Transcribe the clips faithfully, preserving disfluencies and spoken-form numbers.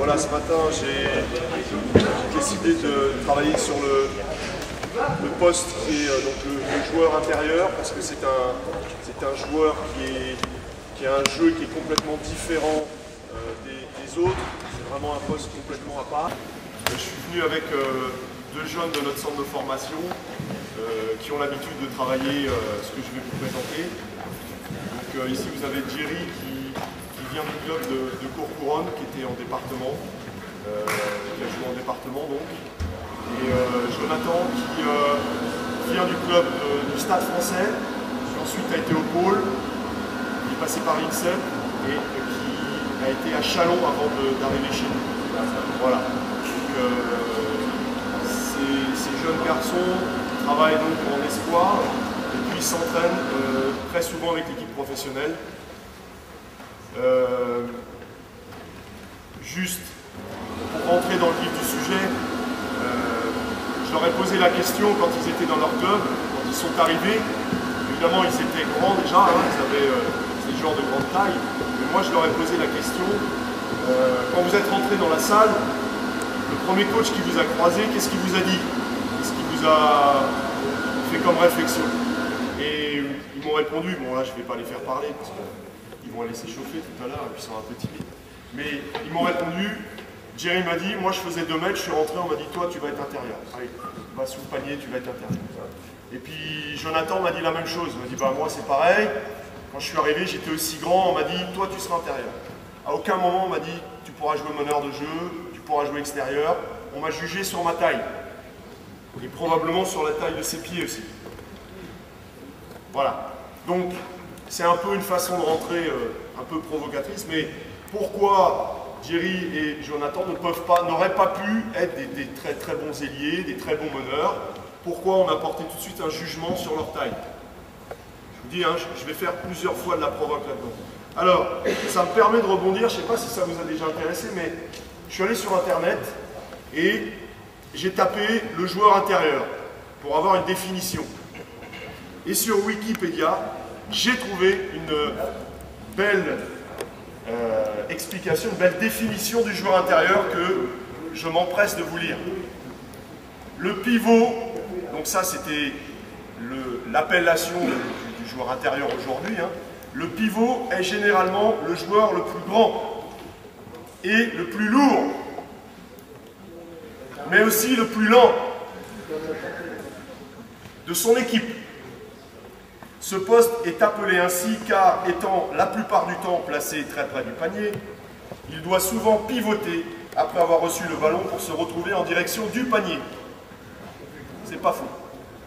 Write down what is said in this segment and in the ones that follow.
Voilà, ce matin, j'ai décidé de travailler sur le, le poste qui est euh, donc le, le joueur intérieur, parce que c'est un, c'est un joueur qui, est, qui a un jeu qui est complètement différent euh, des, des autres. C'est vraiment un poste complètement à part. Je suis venu avec euh, deux jeunes de notre centre de formation euh, qui ont l'habitude de travailler euh, ce que je vais vous présenter. Donc euh, ici vous avez Jerry qui, qui vient du club de, de Courcouronnes, qui était en département, euh, qui a joué en département donc. Et euh, Jonathan qui euh, vient du club de, du Stade Français, qui ensuite a été au Pôle, qui est passé par l'INSEP et euh, qui a été à Chalon avant d'arriver chez nous. Voilà. Donc, euh, ces, ces jeunes garçons travaillent donc en espoir et puis s'entraînent euh, très souvent avec l'équipe professionnelle. Euh, juste pour rentrer dans le vif du sujet, euh, je leur ai posé la question quand ils étaient dans leur club, quand ils sont arrivés. Évidemment, ils étaient grands déjà, hein, ils avaient euh, ces genres de grande taille. Mais moi, je leur ai posé la question, euh, quand vous êtes rentrés dans la salle, le premier coach qui vous a croisé, qu'est-ce qu'il vous a dit? Qu'est-ce qu'il vous a fait comme réflexion? Et ils m'ont répondu, bon là, je ne vais pas les faire parler, parce qu'ils vont aller s'échauffer tout à l'heure, et puis ils sont un peu timides. Mais ils m'ont répondu, Jerry m'a dit, moi je faisais deux mètres, je suis rentré, on m'a dit, toi tu vas être intérieur. Allez, va sous le panier, tu vas être intérieur. Et puis Jonathan m'a dit la même chose, il m'a dit, bah moi c'est pareil. Quand je suis arrivé, j'étais aussi grand, on m'a dit, toi tu seras intérieur. À aucun moment on m'a dit, tu pourras jouer meneur de jeu, tu pourras jouer extérieur. On m'a jugé sur ma taille. Et probablement sur la taille de ses pieds aussi. Voilà. Donc, c'est un peu une façon de rentrer euh, un peu provocatrice, mais pourquoi Jerry et Jonathan ne peuvent pas, n'auraient pas pu être des, des très très bons ailiers, des très bons meneurs? Pourquoi on a porté tout de suite un jugement sur leur taille? Je vous dis, hein, je vais faire plusieurs fois de la provoque là-dedans. Alors, ça me permet de rebondir, je ne sais pas si ça vous a déjà intéressé, mais je suis allé sur Internet et j'ai tapé le joueur intérieur pour avoir une définition. Et sur Wikipédia, j'ai trouvé une belle euh, explication, une belle définition du joueur intérieur que je m'empresse de vous lire. Le pivot, donc ça c'était l'appellation du, du joueur intérieur aujourd'hui, hein. Le pivot est généralement le joueur le plus grand et le plus lourd, mais aussi le plus lent de son équipe. Ce poste est appelé ainsi car, étant la plupart du temps placé très près du panier, il doit souvent pivoter après avoir reçu le ballon pour se retrouver en direction du panier. C'est pas faux.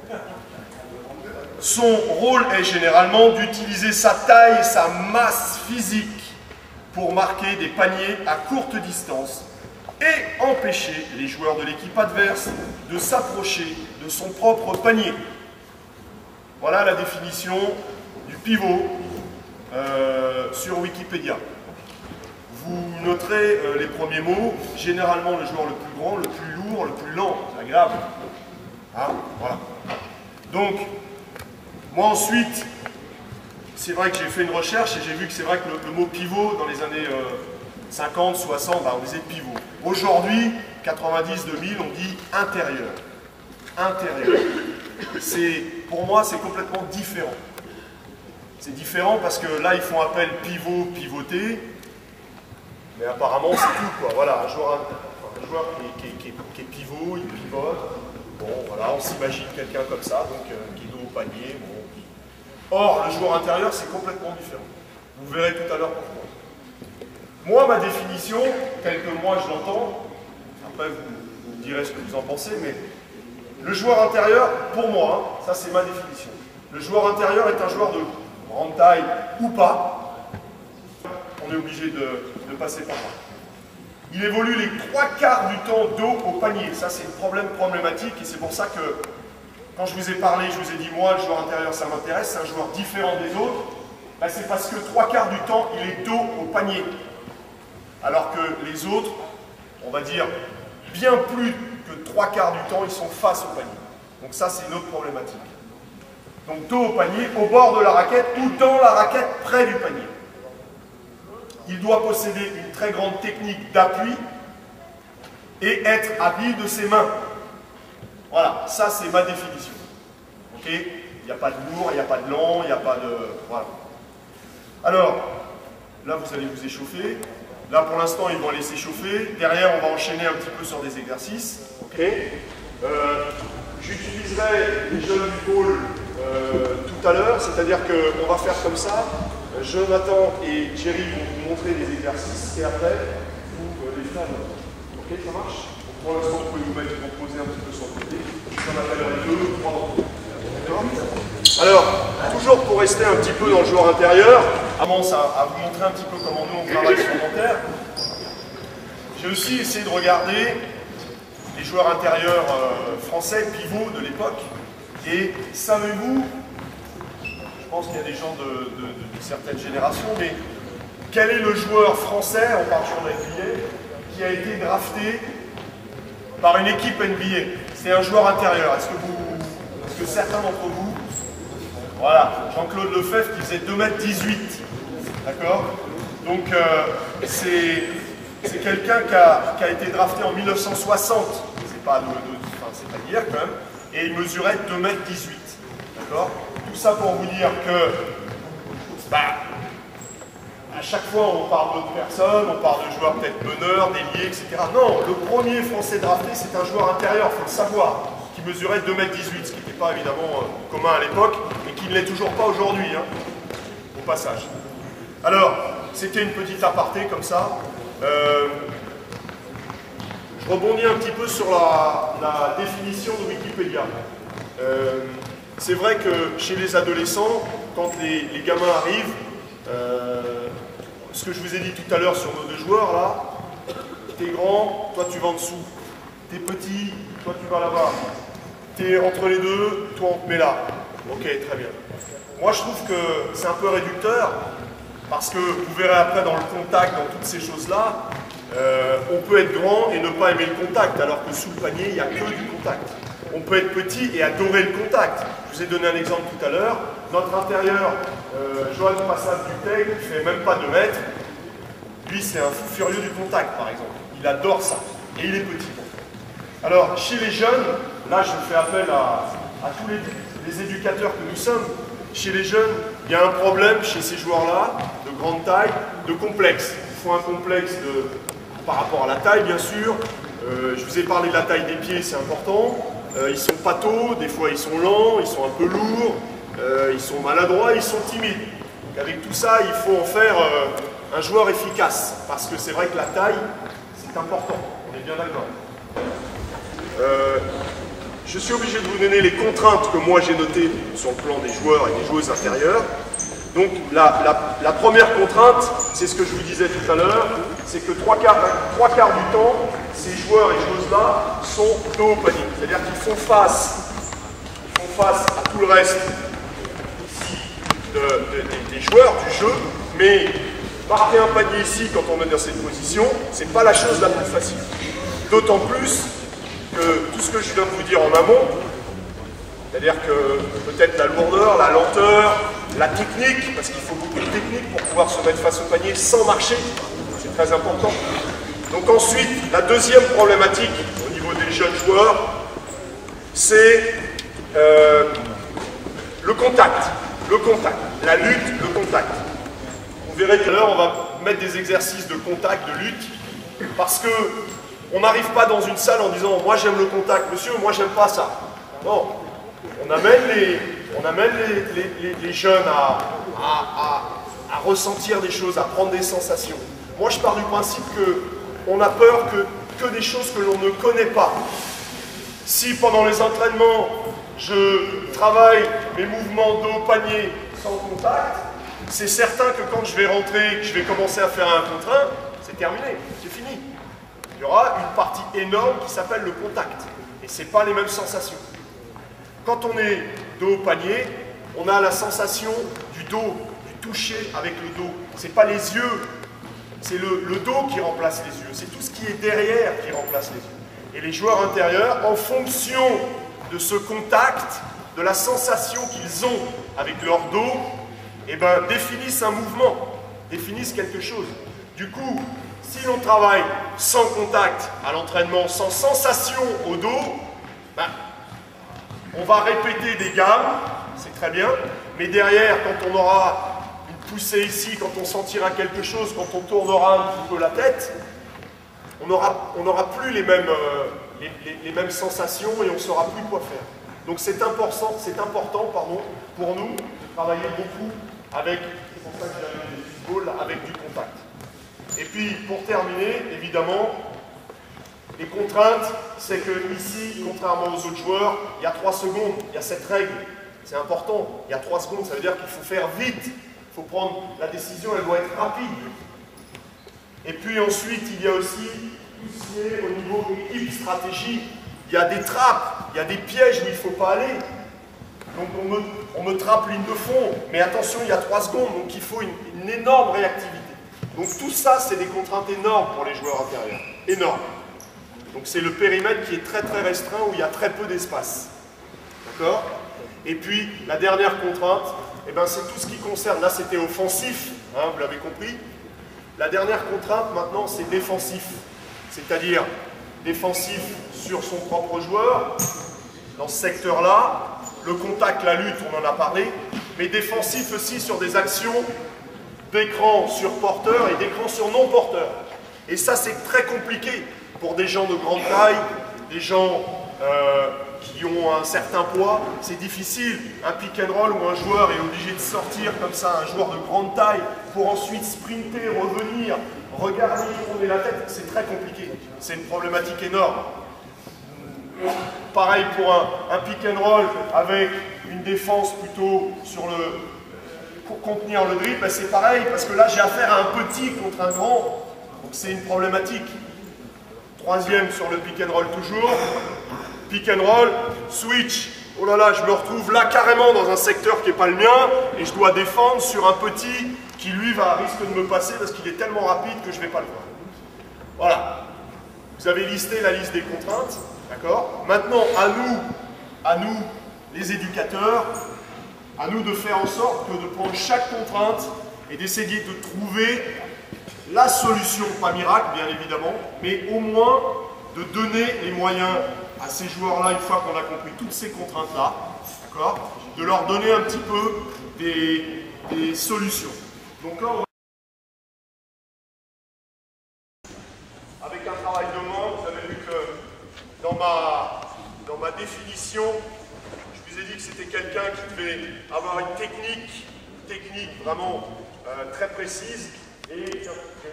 Son rôle est généralement d'utiliser sa taille et sa masse physique pour marquer des paniers à courte distance et empêcher les joueurs de l'équipe adverse de s'approcher de son propre panier. Voilà la définition du pivot euh, sur Wikipédia. Vous noterez euh, les premiers mots, généralement le joueur le plus grand, le plus lourd, le plus lent, c'est agréable. Hein, voilà. Donc, moi ensuite, c'est vrai que j'ai fait une recherche et j'ai vu que c'est vrai que le, le mot pivot dans les années euh, cinquante, soixante, bah, on disait pivot. Aujourd'hui, quatre-vingt-dix, deux mille, on dit intérieur. Intérieur. Pour moi, c'est complètement différent. C'est différent parce que là, ils font appel pivot, pivoter, mais apparemment, c'est tout, quoi. Voilà, un joueur, un joueur qui, est, qui, est, qui est pivot, il pivote. Bon, voilà, on s'imagine quelqu'un comme ça, donc euh, qui est dos au panier. Bon, qui... Or, le joueur intérieur, c'est complètement différent. Vous verrez tout à l'heure pourquoi. Moi, ma définition, telle que moi je l'entends, après vous, vous me direz ce que vous en pensez, mais le joueur intérieur, pour moi, hein, ça c'est ma définition. Le joueur intérieur est un joueur de grande taille ou pas. On est obligé de, de passer par là. Il évolue les trois quarts du temps dos au panier. Ça, c'est un problème problématique et c'est pour ça que, quand je vous ai parlé, je vous ai dit, moi, le joueur intérieur, ça m'intéresse, c'est un joueur différent des autres. Ben, c'est parce que trois quarts du temps, il est dos au panier. Alors que les autres, on va dire, bien plus que trois quarts du temps, ils sont face au panier. Donc ça, c'est une autre problématique. Donc dos au panier, au bord de la raquette ou dans la raquette près du panier. Il doit posséder une très grande technique d'appui et être habile de ses mains. Voilà, ça c'est ma définition. Ok? Il n'y a pas de lourd, il n'y a pas de lent, il n'y a pas de... Voilà. Alors, là vous allez vous échauffer. Là pour l'instant ils vont aller s'échauffer. Derrière on va enchaîner un petit peu sur des exercices. Ok? Euh, J'utiliserai les jeunes du pôle euh, tout à l'heure, c'est-à-dire qu'on va faire comme ça. Jonathan et Thierry vont vous montrer des exercices et après vous euh, les faire. Ok, ça marche? Donc, pour l'instant vous pouvez vous mettre vous poser un petit peu sur le côté. J'en appellerai deux ou trois d'entre vous. D'accord? Alors, toujours pour rester un petit peu dans le joueur intérieur, avant ça, à vous montrer un petit peu comment nous on travaille sur l'inventaire, j'ai aussi essayé de regarder les joueurs intérieurs euh, français, pivots de l'époque. Et savez-vous, je pense qu'il y a des gens de, de, de, de certaines générations, mais quel est le joueur français, on parle sur la N B A, qui a été drafté par une équipe N B A? C'est un joueur intérieur. Est-ce que, vous, est-ce que certains d'entre vous, voilà, Jean-Claude Lefebvre qui faisait deux mètres dix-huit, d'accord? Donc euh, c'est c'est quelqu'un qui a, qui a été drafté en mille neuf cent soixante, c'est pas, enfin, pas d'hier quand même, et il mesurait deux mètres dix-huit, d'accord? Tout ça pour vous dire que, bah, à chaque fois on parle d'autres personnes, on parle de joueurs peut-être meneurs, déliés, et cetera. Non, le premier français drafté c'est un joueur intérieur, il faut le savoir, qui mesurait deux mètres dix-huit, ce qui n'était pas évidemment euh, commun à l'époque, et qui ne l'est toujours pas aujourd'hui, hein, au passage. Alors, c'était une petite aparté comme ça. Euh, je rebondis un petit peu sur la, la définition de Wikipédia. Euh, c'est vrai que chez les adolescents, quand les, les gamins arrivent, euh, ce que je vous ai dit tout à l'heure sur nos deux joueurs là, t'es grand, toi tu vas en dessous. T'es petit, toi tu vas là-bas. T'es entre les deux, toi on te met là. Ok, très bien. Moi je trouve que c'est un peu réducteur. Parce que vous verrez après dans le contact, dans toutes ces choses-là, euh, on peut être grand et ne pas aimer le contact, alors que sous le panier, il n'y a que du contact. On peut être petit et adorer le contact. Je vous ai donné un exemple tout à l'heure. Notre intérieur, euh, Johan Passat-Duteil, qui ne fait même pas deux mètres, lui c'est un fou furieux du contact par exemple. Il adore ça. Et il est petit. Alors, chez les jeunes, là je fais appel à, à tous les, les éducateurs que nous sommes. Chez les jeunes, il y a un problème chez ces joueurs-là, de grande taille, de complexe. Il faut un complexe de, par rapport à la taille, bien sûr. Euh, je vous ai parlé de la taille des pieds, c'est important. Euh, ils sont pâteaux, des fois ils sont lents, ils sont un peu lourds, euh, ils sont maladroits, ils sont timides. Donc avec tout ça, il faut en faire euh, un joueur efficace. Parce que c'est vrai que la taille, c'est important. On est bien d'accord. Euh, Je suis obligé de vous donner les contraintes que moi j'ai notées sur le plan des joueurs et des joueuses intérieures. Donc la, la, la première contrainte, c'est ce que je vous disais tout à l'heure, c'est que trois quarts, trois quarts du temps, ces joueurs et joueuses-là sont dos au panier. C'est-à-dire qu'ils font face, ils font face à tout le reste ici de, de, de, des joueurs du jeu, mais marquer un panier ici quand on est dans cette position, c'est pas la chose la plus facile. D'autant plus que tout ce que je viens de vous dire en amont, c'est-à-dire que peut-être la lourdeur, la lenteur, la technique, parce qu'il faut beaucoup de technique pour pouvoir se mettre face au panier sans marcher, c'est très important. Donc ensuite, la deuxième problématique au niveau des jeunes joueurs, c'est euh, le contact, le contact, la lutte, le contact. Vous verrez tout à l'heure, on va mettre des exercices de contact, de lutte, parce que on n'arrive pas dans une salle en disant « moi j'aime le contact, monsieur, moi j'aime pas ça ». Non, on amène les, on amène les, les, les, les jeunes à, à, à, à ressentir des choses, à prendre des sensations. Moi je pars du principe qu'on a peur que, que des choses que l'on ne connaît pas. Si pendant les entraînements, je travaille mes mouvements dos, panier sans contact, c'est certain que quand je vais rentrer, que je vais commencer à faire un contre un, c'est terminé, c'est fini. Il y aura une partie énorme qui s'appelle le contact. Et ce n'est pas les mêmes sensations. Quand on est dos au panier, on a la sensation du dos, du toucher avec le dos. Ce n'est pas les yeux, c'est le, le dos qui remplace les yeux. C'est tout ce qui est derrière qui remplace les yeux. Et les joueurs intérieurs, en fonction de ce contact, de la sensation qu'ils ont avec leur dos, eh ben, définissent un mouvement, définissent quelque chose. Du coup, Si l'on travaille sans contact à l'entraînement, sans sensation au dos, ben, on va répéter des gammes, c'est très bien, mais derrière, quand on aura une poussée ici, quand on sentira quelque chose, quand on tournera un petit peu la tête, on n'aura on n'aura plus les mêmes, euh, les, les, les mêmes sensations et on ne saura plus quoi faire. Donc c'est important, c'est important pardon, pour nous de travailler beaucoup avec, c'est pour ça que j'ai des footballs, avec du contact. Et puis pour terminer, évidemment, les contraintes, c'est que ici, contrairement aux autres joueurs, il y a trois secondes, il y a cette règle, c'est important, il y a trois secondes, ça veut dire qu'il faut faire vite, il faut prendre la décision, elle doit être rapide. Et puis ensuite, il y a aussi tout ce qui est au niveau équipe, stratégie. Il y a des trappes, il y a des pièges où il ne faut pas aller. Donc on me, on me trappe ligne de fond, mais attention, il y a trois secondes, donc il faut une, une énorme réactivité. Donc tout ça, c'est des contraintes énormes pour les joueurs intérieurs. Énormes. Donc c'est le périmètre qui est très très restreint, où il y a très peu d'espace. D'accord? Et puis, la dernière contrainte, eh ben, c'est tout ce qui concerne, là c'était offensif, hein, vous l'avez compris. La dernière contrainte maintenant, c'est défensif. C'est-à-dire défensif sur son propre joueur, dans ce secteur-là, le contact, la lutte, on en a parlé, mais défensif aussi sur des actions d'écran sur porteur et d'écran sur non-porteur. Et ça, c'est très compliqué pour des gens de grande taille, des gens euh, qui ont un certain poids. C'est difficile. Un pick and roll où un joueur est obligé de sortir comme ça, un joueur de grande taille, pour ensuite sprinter, revenir, regarder, tourner la tête, c'est très compliqué. C'est une problématique énorme. Pareil pour un, un pick and roll avec une défense plutôt sur le... pour contenir le dribble, ben c'est pareil, parce que là j'ai affaire à un petit contre un grand, donc c'est une problématique. Troisième sur le pick and roll toujours, pick and roll, switch, oh là là, je me retrouve là carrément dans un secteur qui n'est pas le mien, et je dois défendre sur un petit qui lui va risque de me passer parce qu'il est tellement rapide que je ne vais pas le voir. Voilà, vous avez listé la liste des contraintes, d'accord? Maintenant, à nous, à nous, les éducateurs, à nous de faire en sorte que de prendre chaque contrainte et d'essayer de trouver la solution, pas miracle bien évidemment, mais au moins de donner les moyens à ces joueurs-là, une fois qu'on a compris toutes ces contraintes-là, d'accord, de leur donner un petit peu des, des solutions. Donc là, on va... avec un travail de main, vous avez vu que dans ma, dans ma définition, je vous ai dit que c'était quelqu'un qui devait avoir une technique, technique vraiment euh, très précise et, et,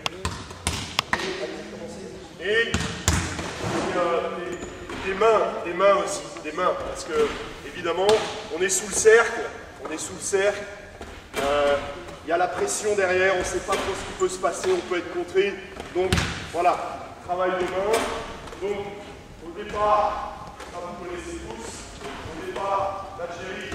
et, et euh, des, des mains, des mains aussi, des mains, parce que évidemment on est sous le cercle, on est sous le cercle, euh, il y a la pression derrière, on ne sait pas trop ce qui peut se passer, on peut être contré, donc voilà, travail de main. Donc au départ, ça vous connaissez tous. Au départ, l'Algérie,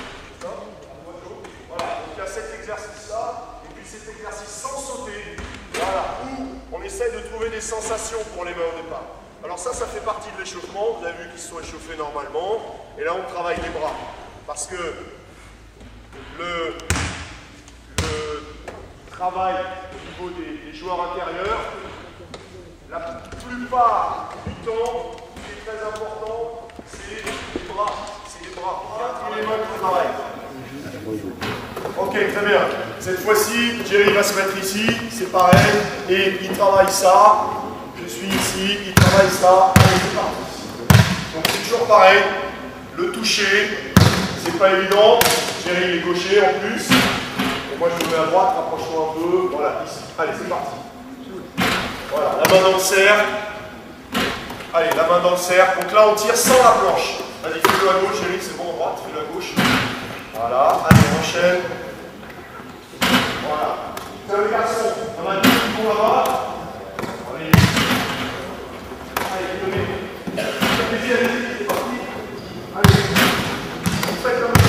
voilà, donc il y a cet exercice-là, et puis cet exercice sans sauter, voilà, où on essaie de trouver des sensations pour les mains au départ. Alors ça, ça fait partie de l'échauffement, vous avez vu qu'ils sont échauffés normalement, et là on travaille les bras, parce que le, le travail au niveau des, des joueurs intérieurs, la plupart du temps, ce qui est très important, c'est les bras. C'est les bras. Il y a les mains qui travaillent. Ok, très bien. Cette fois-ci, Jerry va se mettre ici, c'est pareil, et il travaille ça. Je suis ici, il travaille ça. Allez, c'est parti. Donc c'est toujours pareil. Le toucher, c'est pas évident. Jerry est gaucher en plus. Et moi je me mets à droite, rapproche-toi un peu. Voilà, ici. Allez, c'est parti. Voilà, la main dans le cercle. Allez, la main dans le cercle. Donc là, on tire sans la planche. Vas-y, fais-le à gauche, Eric, c'est bon, à droite, fais-le à gauche. Voilà, allez, on enchaîne. Voilà. C'est le garçon. On a deux qui vont là-bas. Allez. Allez, donnez. Allez-y, allez-y, c'est parti. Allez. Faites comme ça.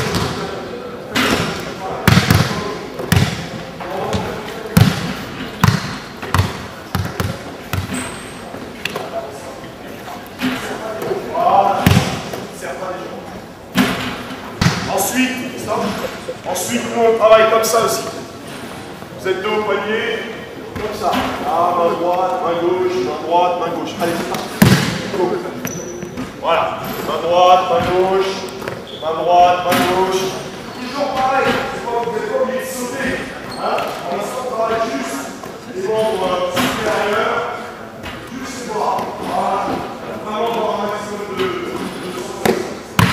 Ensuite, stop. Ensuite, nous on travaille comme ça aussi. Vous êtes dos au poignet, Comme ça. Ah, main droite, main gauche, main droite, main gauche. Allez, c'est parti. Go. Voilà. Main droite, main gauche, main droite, main gauche. Toujours pareil. Vous n'êtes pas obligé de sauter. Hein? Pour l'instant, on travaille juste les membres supérieurs, juste les bras. Voilà. Vraiment dans un maximum de, de sensation.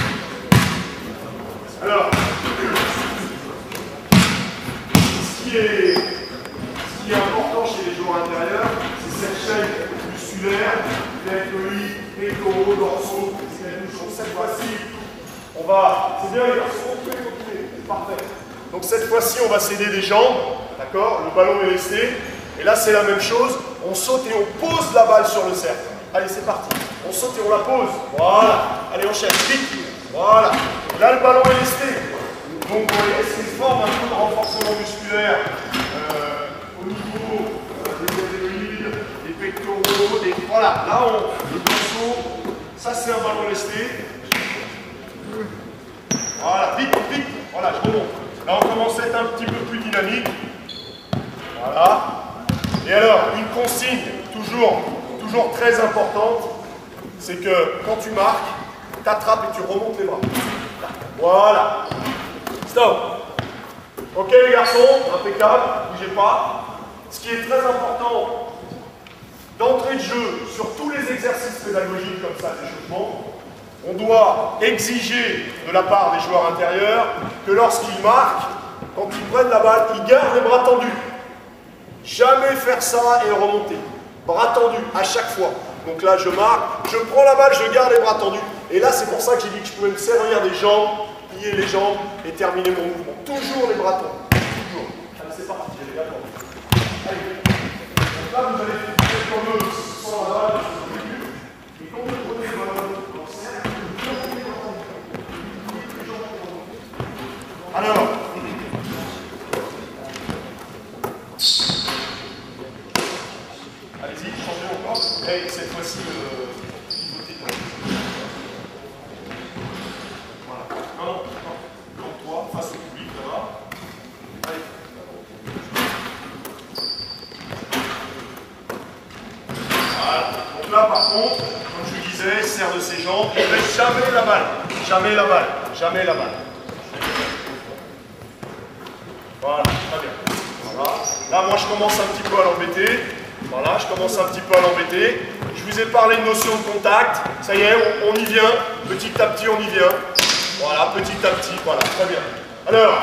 Alors, ce qui est, ce qui est important chez les joueurs intérieurs, c'est cette chaîne musculaire, deltoïdes, pectoraux, dorsaux. C'est quelque chose. Cette fois-ci, on va. C'est bien les garçons, continuez, continuez. C'est parfait. Donc cette fois-ci, on va s'aider des jambes. D'accord? Le ballon est resté. Et là, c'est la même chose. On saute et on pose la balle sur le cercle. Allez, c'est parti. On saute et on la pose. Voilà. Allez, on cherche. Vite. Voilà. Là, le ballon est resté. Donc, vous voyez, c'est une forme un peu de renforcement musculaire euh, au niveau euh, des deltoïdes, des pectoraux, des... Voilà. Là, on... Le dorsaux. Ça, c'est un ballon resté. Voilà. Vite, vite. Voilà, je remonte. Là, on commence à être un petit peu plus dynamique. Voilà. Et alors, une consigne toujours, toujours très importante, c'est que quand tu marques, tu attrapes et tu remontes les bras. Voilà. Stop. Ok les garçons, impeccable, bougez pas. Ce qui est très important, d'entrée de jeu, sur tous les exercices pédagogiques comme ça, d'échauffement, on doit exiger de la part des joueurs intérieurs que lorsqu'ils marquent, quand ils prennent la balle, ils gardent les bras tendus. Jamais faire ça et remonter. Bras tendus à chaque fois. Donc là, je marque, je prends la balle, je garde les bras tendus. Et là, c'est pour ça que j'ai dit que je pouvais me servir des jambes, plier les jambes et terminer mon mouvement. Toujours les bras tendus. Toujours. Allez, c'est parti, j'ai les gars tendus. Allez. Donc là, vous allez faire comme eux, sans la balle, sur le début. Et quand vous prenez le ballon dans le cercle, vous prenez les bras tendus. Alors, allez-y, changez encore. Et cette fois-ci, euh, pivotez dans le... Voilà. Non, non, non. Comme toi, face au public, là-bas. Allez. Voilà. Donc là, par contre, comme je disais, serre de ses jambes, ne laisse jamais la balle. Jamais la balle. Jamais la balle. Voilà, très bien. Voilà. Là, moi, je commence un petit peu à l'embêter. Voilà, je commence un petit peu à l'embêter. Je vous ai parlé de notion de contact. Ça y est, on, on y vient. Petit à petit, on y vient. Voilà, petit à petit. Voilà, très bien. Alors,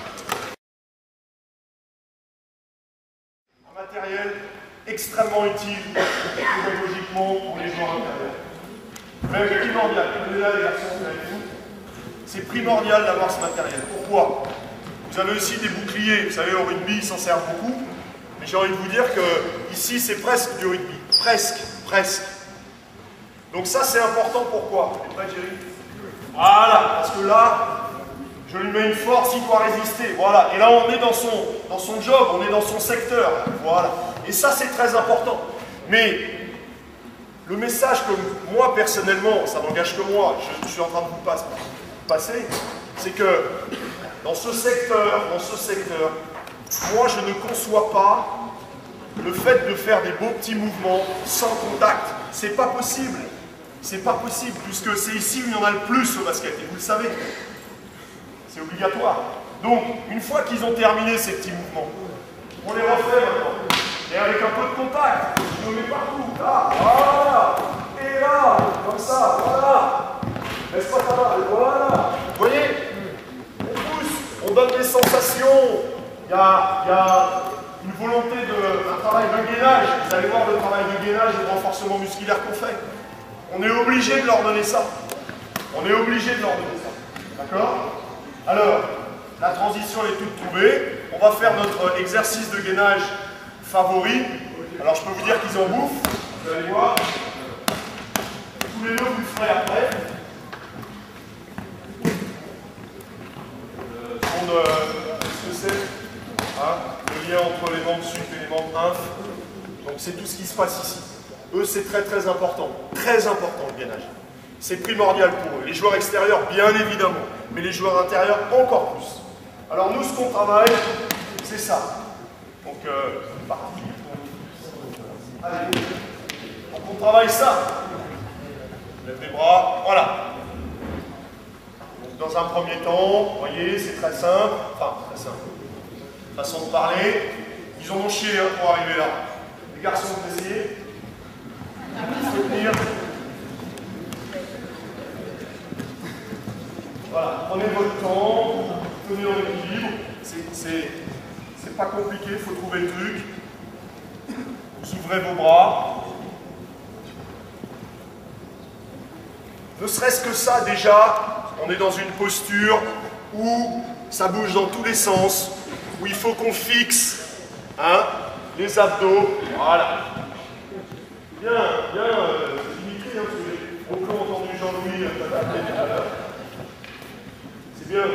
un matériel extrêmement utile pédagogiquement pour les joueurs intérieurs. Même primordial. Venez là, les garçons, vous avez vu. C'est primordial d'avoir ce matériel. Pourquoi ? Vous avez aussi des boucliers. Vous savez, au rugby, ils s'en servent beaucoup. Mais j'ai envie de vous dire que ici, c'est presque du rugby. Presque, presque. Donc ça, c'est important. Pourquoi? T'es prêt, Jerry? Voilà, parce que là, je lui mets une force, il doit résister. Voilà. Et là, on est dans son, dans son job, on est dans son secteur. Voilà. Et ça, c'est très important. Mais le message que moi, personnellement, ça n'engage que moi, je, je suis en train de vous passer, passer c'est que dans ce secteur, dans ce secteur, moi, je ne conçois pas le fait de faire des beaux petits mouvements sans contact. C'est pas possible. C'est pas possible, puisque c'est ici où il y en a le plus au basket, et vous le savez. C'est obligatoire. Donc, une fois qu'ils ont terminé ces petits mouvements, on les refait maintenant. Et avec un peu de contact, je le mets partout. Là, voilà. Et là, comme ça, voilà. Laisse pas par là, voilà. Vous voyez? On pousse, on donne des sensations. Il y a, il y a une volonté d'un travail de gainage. Vous allez voir le travail de gainage et de renforcement musculaire qu'on fait. On est obligé de leur donner ça. On est obligé de leur donner ça. D'accord? Alors, la transition est toute trouvée. On va faire notre exercice de gainage favori. Alors, je peux vous dire qu'ils en bouffent. Vous allez voir. Tous les deux, vous le ferez après. Euh, on, euh, ce que c'est hein, le lien entre les membres sup et les membres inf. Donc, c'est tout ce qui se passe ici. Eux, c'est très très important, très important le gainage. C'est primordial pour eux. Les joueurs extérieurs, bien évidemment, mais les joueurs intérieurs, encore plus. Alors nous, ce qu'on travaille, c'est ça. Donc, euh, parti. Allez. Donc on travaille ça. Lève les bras, voilà. Donc dans un premier temps, vous voyez, c'est très simple. Enfin, très simple. Façon de parler. Ils en ont chié hein, pour arriver là. Les garçons, vous essayez. Soutenir. Voilà, prenez votre temps, tenez en équilibre. C'est pas compliqué, il faut trouver le truc. Vous ouvrez vos bras. Ne serait-ce que ça, déjà, on est dans une posture où ça bouge dans tous les sens, où il faut qu'on fixe hein, les abdos. Voilà. Bien, bien, euh, Dimitri, hein, parce que j'ai beaucoup entendu Jean-Louis tout à l'heure. C'est bien.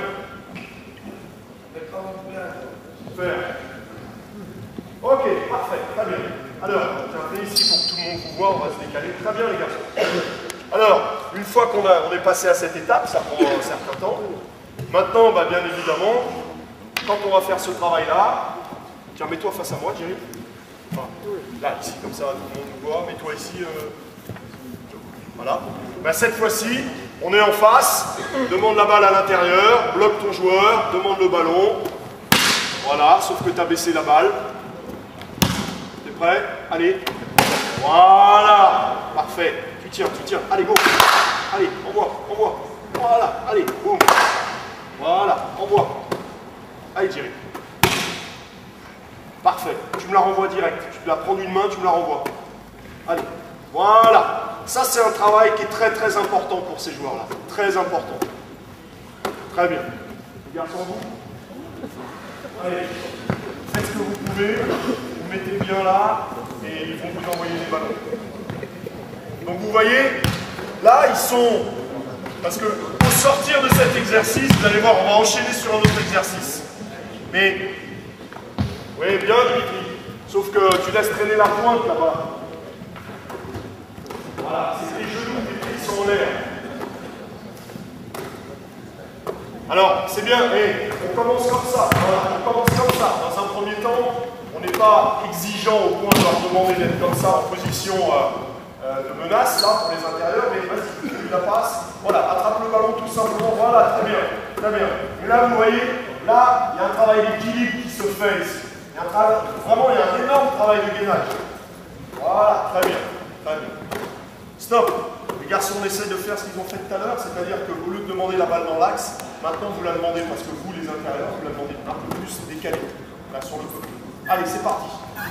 Super. Ok, parfait, très bien. Alors, je viens ici pour que tout le monde vous voit, on va se décaler. Très bien les garçons. Alors, une fois qu'on on est passé à cette étape, ça prend un certain temps. Maintenant, bah, bien évidemment, quand on va faire ce travail-là, tiens, mets-toi face à moi, Thierry. Enfin, là, ici, comme ça, tout le monde nous voit. Mets-toi ici. Euh... Voilà. Bah, cette fois-ci, on est en face. Demande la balle à l'intérieur, bloque ton joueur, demande le ballon. Voilà, sauf que tu as baissé la balle. T'es prêt? Allez. Voilà. Parfait. Tu tiens, tu tiens. Allez, go. Allez, envoie, envoie. Voilà. Allez, boum. Voilà, envoie. Allez, Thierry. Parfait. Tu me la renvoies direct. Tu la prends d'une main, tu me la renvoies. Allez. Voilà. Ça, c'est un travail qui est très, très important pour ces joueurs-là. Très important. Très bien. Les garçons, vous? Allez, faites ce que vous pouvez, vous mettez bien là, et ils vont vous envoyer les ballons. Donc vous voyez, là ils sont, parce que pour sortir de cet exercice, vous allez voir, on va enchaîner sur un autre exercice. Mais, oui bien Dimitri, sauf que tu laisses traîner la pointe là-bas. Voilà, c'est tes genoux, tes pieds sont en l'air. Alors, c'est bien, et on commence comme ça, voilà, on commence comme ça. Dans un premier temps, on n'est pas exigeant au point de leur demander d'être comme ça en position euh, euh, de menace, là, pour les intérieurs, mais vas-y, tu la passes. Voilà, attrape le ballon tout simplement, voilà, très bien, très bien. Et là, vous voyez, là, il y a un travail d'équilibre qui se fait ici. Il y a un travail, vraiment, il y a un énorme travail de gainage. Voilà, très bien, très bien. Stop. Les garçons, on essaie de faire ce qu'ils ont fait tout à l'heure, c'est-à-dire qu'au lieu de demander la balle dans l'axe, maintenant vous la demandez parce que vous, les intérieurs, vous la demandez un peu plus décalée, là sur le côté. Allez, c'est parti.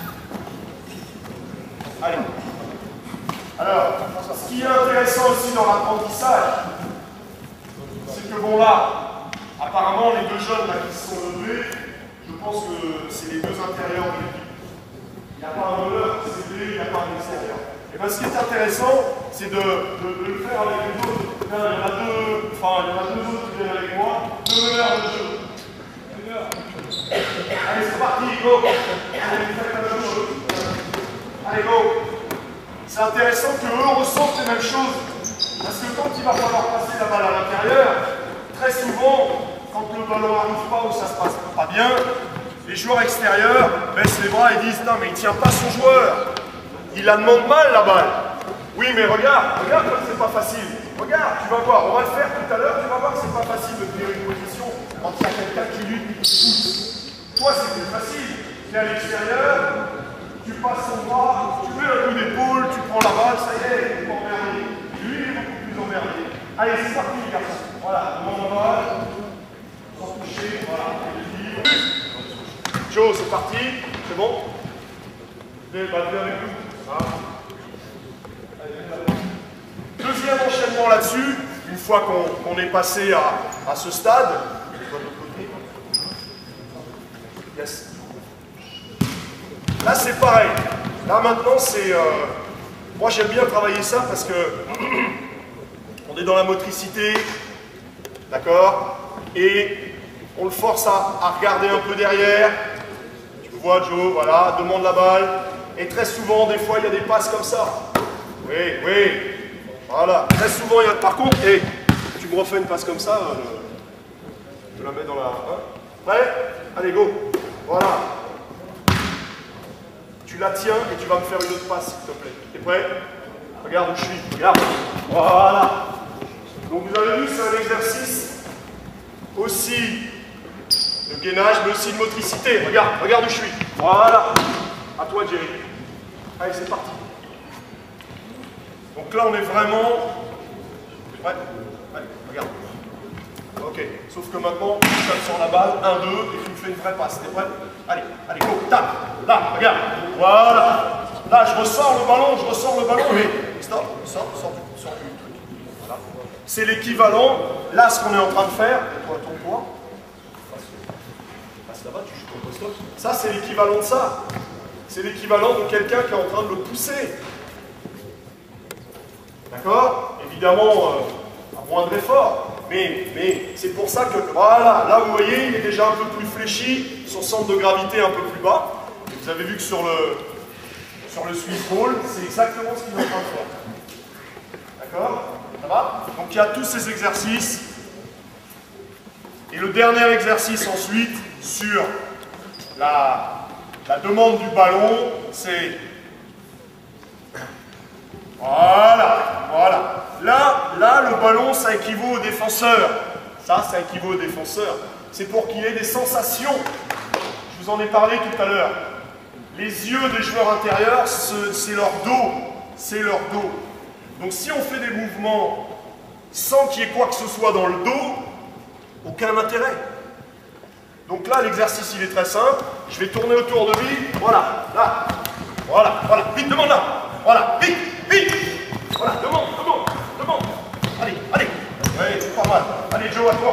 Allez. Alors, ce qui est intéressant aussi dans l'apprentissage, c'est que bon là, apparemment les deux jeunes là, qui se sont levés, je pense que c'est les deux intérieurs de l'équipe. Il n'y a pas un meneur qui s'est levé, il n'y a pas un extérieur. Et bien, ce qui est intéressant, c'est de, de, de le faire avec les autres. Il y en a deux, enfin, il y en a deux autres qui viennent avec moi, deux meneurs de jeu. Allez, c'est parti, go. Allez, faites la même chose. Allez, go. C'est intéressant qu'eux ressentent les mêmes choses. Parce que quand il va falloir passer la balle à l'intérieur, très souvent, quand le ballon n'arrive pas ou ça se passe pas bien, les joueurs extérieurs baissent les bras et disent « Non, mais il ne tient pas son joueur. Il la demande mal, la balle. » Oui, mais regarde, regarde comme c'est pas facile. Regarde, tu vas voir, on va le faire tout à l'heure, tu vas voir que c'est pas facile de tenir une position quand il y a quelqu'un qui lutte et qui pousse. Toi, c'est plus facile. Tu es à l'extérieur, tu passes son bras, tu mets un coup d'épaule, tu prends la balle, ça y est, il est emmerdé. Lui, il est beaucoup plus emmerdé. Allez, c'est parti, les garçons. Voilà, demande la balle, sans toucher, voilà. Joe, c'est parti, c'est bon? Viens avec nous. Deuxième enchaînement là-dessus, une fois qu'on qu'on est passé à, à ce stade. Yes. Là c'est pareil. Là maintenant c'est... Euh, moi j'aime bien travailler ça parce que on est dans la motricité, d'accord? Et on le force à, à regarder un peu derrière. Tu me vois Joe, voilà, demande la balle. Et très souvent, des fois, il y a des passes comme ça. Oui, oui. Voilà. Très souvent, il y a... Par contre, hey, tu me refais une passe comme ça, euh, je la mets dans la... Hein. Prêt? Allez, go. Voilà. Tu la tiens et tu vas me faire une autre passe, s'il te plaît. T'es prêt? Regarde où je suis, regarde. Voilà. Donc vous avez vu, c'est un exercice aussi de gainage, mais aussi de motricité. Regarde, regarde où je suis. Voilà. À toi, Jerry. Allez, c'est parti. Donc là, on est vraiment... Ouais, ouais, regarde. Ok, sauf que maintenant, tu tapes sur la balle, un, deux, et tu me fais une vraie passe. T'es prêt? Allez, allez, go, tape. Là, regarde. Voilà. Là, je ressors le ballon, je ressors le ballon, et stop, sors, sors du, sors du truc. Voilà. C'est l'équivalent, là, ce qu'on est en train de faire, toi, ton poids. Passe là-bas, tu joues ton post-up. Ça, c'est l'équivalent de ça. C'est l'équivalent de quelqu'un qui est en train de le pousser. D'accord? Évidemment, euh, à moindre effort. Mais, mais c'est pour ça que, voilà, là, vous voyez, il est déjà un peu plus fléchi, son centre de gravité un peu plus bas. Et vous avez vu que sur le, sur le Swiss Ball, c'est exactement ce qu'il est en train de faire. D'accord? Ça va? Donc il y a tous ces exercices. Et le dernier exercice ensuite, sur la, la demande du ballon, c'est... Voilà, voilà. Là, là, le ballon, ça équivaut au défenseur. Ça, ça équivaut au défenseur. C'est pour qu'il ait des sensations. Je vous en ai parlé tout à l'heure. Les yeux des joueurs intérieurs, c'est leur dos. C'est leur dos. Donc si on fait des mouvements sans qu'il y ait quoi que ce soit dans le dos, aucun intérêt. Donc là, l'exercice, il est très simple. Je vais tourner autour de lui. Voilà, là. Voilà, voilà. Vite, demande là. Voilà, vite, vite. Voilà, demande, demande, demande. Allez, allez. Ouais, c'est pas mal. Allez, Joe, à toi.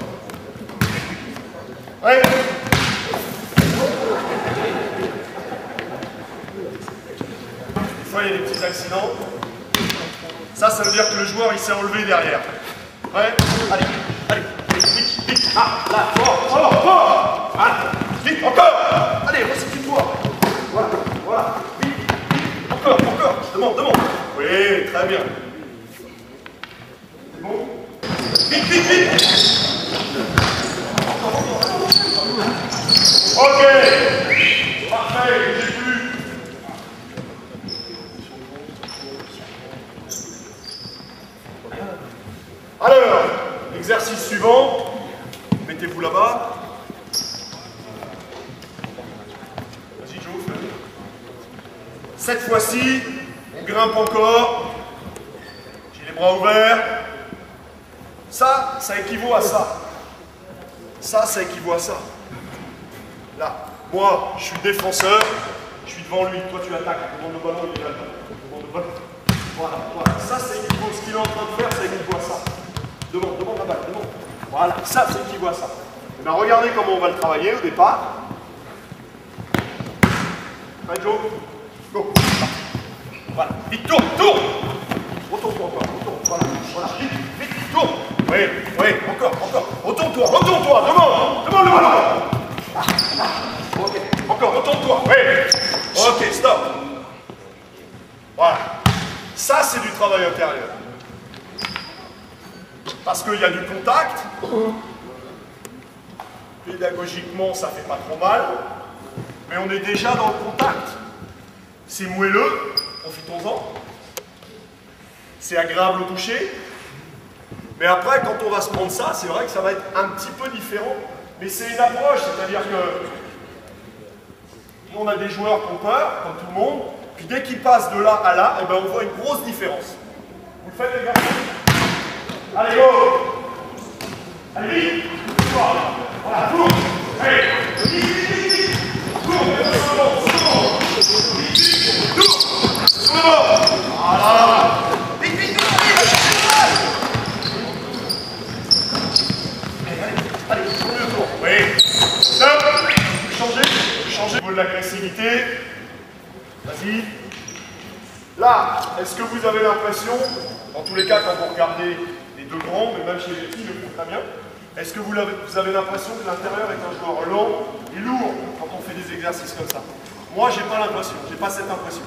Ouais. Des fois, il y a des petits accidents. Ça, ça veut dire que le joueur, il s'est enlevé derrière. Ouais. Allez, allez. Vite, vite. Ah, là, fort, fort, fort. Voilà. Vite, encore. Allez, resitue-toi. Voilà, voilà. Vite, vite. Encore, encore. Demande, demande. Oui, très bien. C'est bon? Vite, vite, vite. Encore, encore. Ok. Parfait, j'ai plus. Alors, exercice suivant. Mettez-vous là-bas. Vas-y, Joe, fais-le. Cette fois-ci, on grimpe encore. J'ai les bras ouverts. Ça, ça équivaut à ça. Ça, ça équivaut à ça. Là, moi, je suis défenseur. Je suis devant lui. Toi, tu attaques. Demande le ballon, il est là. Demande le ballon. Voilà, voilà. Ça, c'est équivaut. Ce qu'il est en train de faire, ça équivaut à ça. Demande, demande la balle, demande. Voilà, ça, c'est équivaut à ça. Et bien, regardez comment on va le travailler au départ. Allez, Joe. Go. Voilà. Vite, tourne, tourne. Retourne-toi encore, retourne. Voilà, voilà. Vite, vite, tourne. Oui, oui, encore, encore. Retourne-toi, retourne-toi. Demande, demande le ballon. Ah, ah. Ok, encore, retourne-toi. Oui. Ok, stop. Voilà. Ça, c'est du travail intérieur. Parce qu'il y a du contact. Pédagogiquement, ça fait pas trop mal. Mais on est déjà dans le contact. C'est moelleux, profitons-en. C'est agréable au toucher. Mais après, quand on va se prendre ça, c'est vrai que ça va être un petit peu différent. Mais c'est une approche, c'est-à-dire que nous, on a des joueurs qui ont peur, comme tout le monde. Puis dès qu'ils passent de là à là, eh ben, on voit une grosse différence. Vous le faites, les gars? Allez, go! Allez, vite! Voilà, tourne! Allez! Vite, vite, vite, vite! Tourne! Vite, vite! Tourne! Sur le bord! Voilà! Vite, vite, vite! Allez, allez, allez, tourne le tour! Oui! Stop! Je vais changer, je vais changer au niveau de l'agressivité. Vas-y! Là, est-ce que vous avez l'impression, dans tous les cas, quand vous regardez les deux grands, mais même chez les petits, ils le font très bien. Est-ce que vous avez, vous avez l'impression que l'intérieur est un joueur lent et lourd quand on fait des exercices comme ça? Moi, j'ai pas l'impression, j'ai pas cette impression.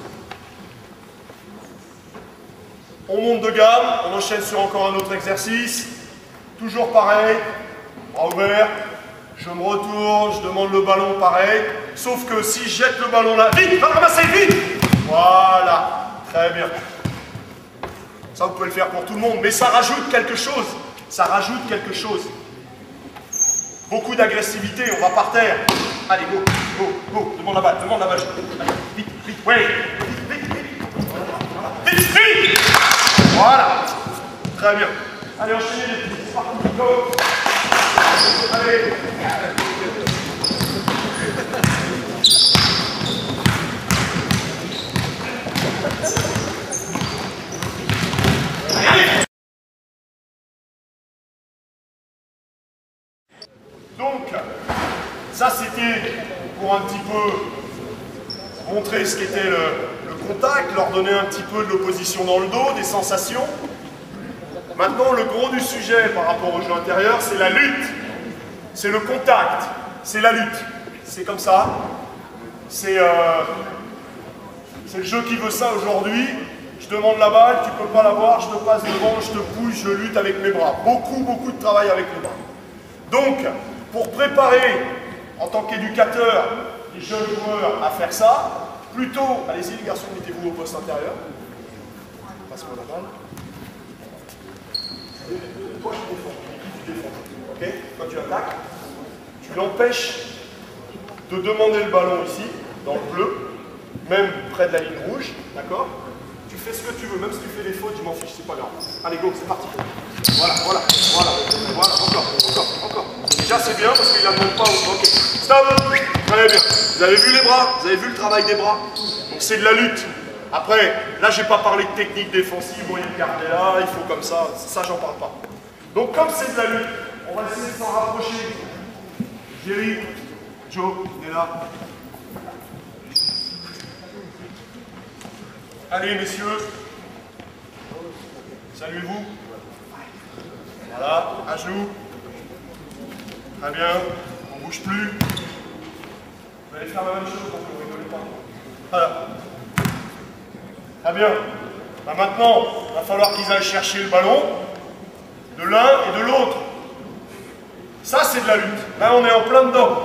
On monte de gamme, on enchaîne sur encore un autre exercice. Toujours pareil, bras ouverts. je me retourne, je demande le ballon pareil, sauf que si je jette le ballon là, vite, va ramasser, vite. Voilà, très bien. Ça, vous pouvez le faire pour tout le monde, mais ça rajoute quelque chose. Ça rajoute quelque chose. Beaucoup d'agressivité, on va par terre. Allez, go, go, go, demande la balle, demande la balle. Allez, vite, vite, oui, vite, vite, vite, vite, vite. Voilà, très bien. Allez, enchaînez les petits, c'est parti, go. Allez. Donc, ça c'était pour un petit peu montrer ce qu'était le, le contact, leur donner un petit peu de l'opposition dans le dos, des sensations. Maintenant, le gros du sujet par rapport au jeu intérieur, c'est la lutte. C'est le contact, c'est la lutte. C'est comme ça. C'est euh, le jeu qui veut ça aujourd'hui. Je demande la balle, tu peux pas l'avoir, je te passe devant, je te pousse, je lutte avec mes bras. Beaucoup, beaucoup de travail avec les bras. Donc, pour préparer, en tant qu'éducateur, les jeunes joueurs à faire ça, plutôt, allez-y les garçons, mettez-vous au poste intérieur. Passe-moi la balle. Toi, tu défends, tu défends. Ok? Quand tu attaques, tu l'empêches de demander le ballon ici, dans le bleu, même près de la ligne rouge, d'accord? Tu fais ce que tu veux, même si tu fais des fautes, je m'en fiche, c'est pas grave. Allez, go, c'est parti. Voilà, voilà, voilà, voilà, encore, encore, encore. Déjà, c'est bien parce qu'il ne la demande pas. Ok, stop. Très bien. Vous avez vu les bras? Vous avez vu le travail des bras? Donc, c'est de la lutte. Après, là, je n'ai pas parlé de technique défensive. Bon, il y a le garder là, il faut comme ça. Ça, j'en parle pas. Donc, comme c'est de la lutte, on va essayer de s'en rapprocher. Jerry, Joe, on est là. Allez, messieurs. Saluez-vous. Voilà, à genoux. Très bien, on ne bouge plus. Vous allez faire la même chose, donc ne rigolez pas. Voilà. Très bien. Ben maintenant, il va falloir qu'ils aillent chercher le ballon de l'un et de l'autre. Ça, c'est de la lutte. Là, on est en plein dedans.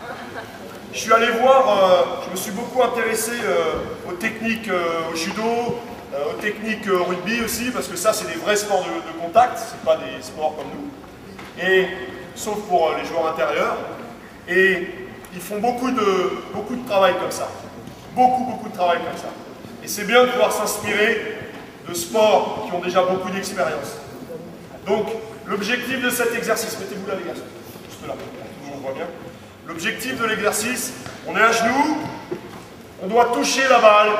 Je suis allé voir, euh, je me suis beaucoup intéressé euh, aux techniques euh, au judo, euh, aux techniques euh, au rugby aussi, parce que ça, c'est des vrais sports de, de contact, c'est pas des sports comme nous. Et sauf pour euh, les joueurs intérieurs. Et ils font beaucoup de, beaucoup de travail comme ça. Beaucoup, beaucoup de travail comme ça. Et c'est bien de pouvoir s'inspirer de sports qui ont déjà beaucoup d'expérience. Donc, l'objectif de cet exercice, mettez-vous là les garçons, juste là, tout le monde voit bien. L'objectif de l'exercice, on est à genoux, on doit toucher la balle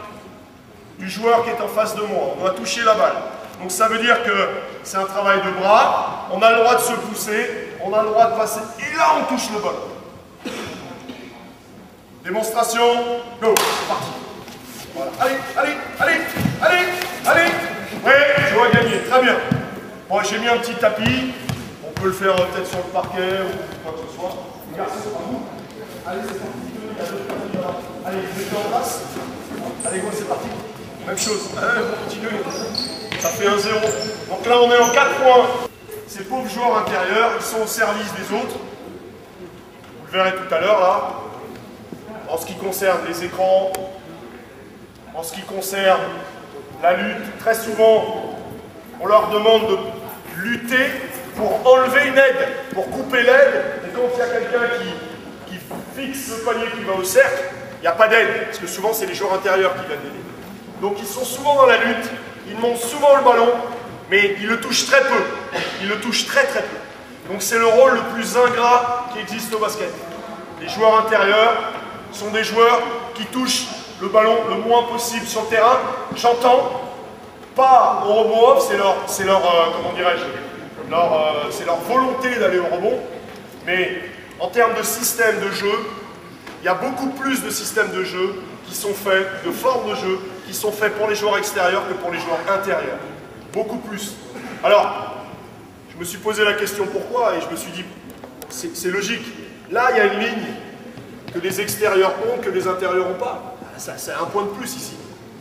du joueur qui est en face de moi. On doit toucher la balle. Donc ça veut dire que c'est un travail de bras, on a le droit de se pousser, on a le droit de passer, et là on touche le ballon. Démonstration, go, c'est parti. Voilà. Allez, allez, allez, allez, allez. Ouais, je dois gagner, très bien. Bon, j'ai mis un petit tapis, on peut le faire euh, peut-être sur le parquet ou quoi que ce soit. Les garçons, c'est pas vous. Allez, c'est parti. Il y a deux parties là. Allez, vous mettez en place. Allez, go, c'est parti. Même chose. Allez, on continue. Ça fait un zéro. Donc là, on est en quatre points. Ces pauvres joueurs intérieurs, ils sont au service des autres. Vous le verrez tout à l'heure, là. En ce qui concerne les écrans, en ce qui concerne la lutte, très souvent, on leur demande de lutter pour enlever une aide, pour couper l'aide. Et quand il y a quelqu'un qui, qui fixe le panier qui va au cercle, il n'y a pas d'aide, parce que souvent, c'est les joueurs intérieurs qui viennent aider. Donc ils sont souvent dans la lutte, ils montent souvent le ballon, mais ils le touchent très peu. Ils le touchent très très peu. Donc c'est le rôle le plus ingrat qui existe au basket. Les joueurs intérieurs sont des joueurs qui touchent le ballon le moins possible sur le terrain. J'entends, pas au rebond off, c'est leur, c'est leur, euh, comment dirais-je, leur, euh, c'est leur volonté d'aller au rebond. Mais en termes de système de jeu, il y a beaucoup plus de systèmes de jeu qui sont faits, de formes de jeu, qui sont faits pour les joueurs extérieurs que pour les joueurs intérieurs. Beaucoup plus. Alors, je me suis posé la question pourquoi, et je me suis dit, c'est logique. Là, il y a une ligne que les extérieurs ont, que les intérieurs n'ont pas. C'est un point de plus ici.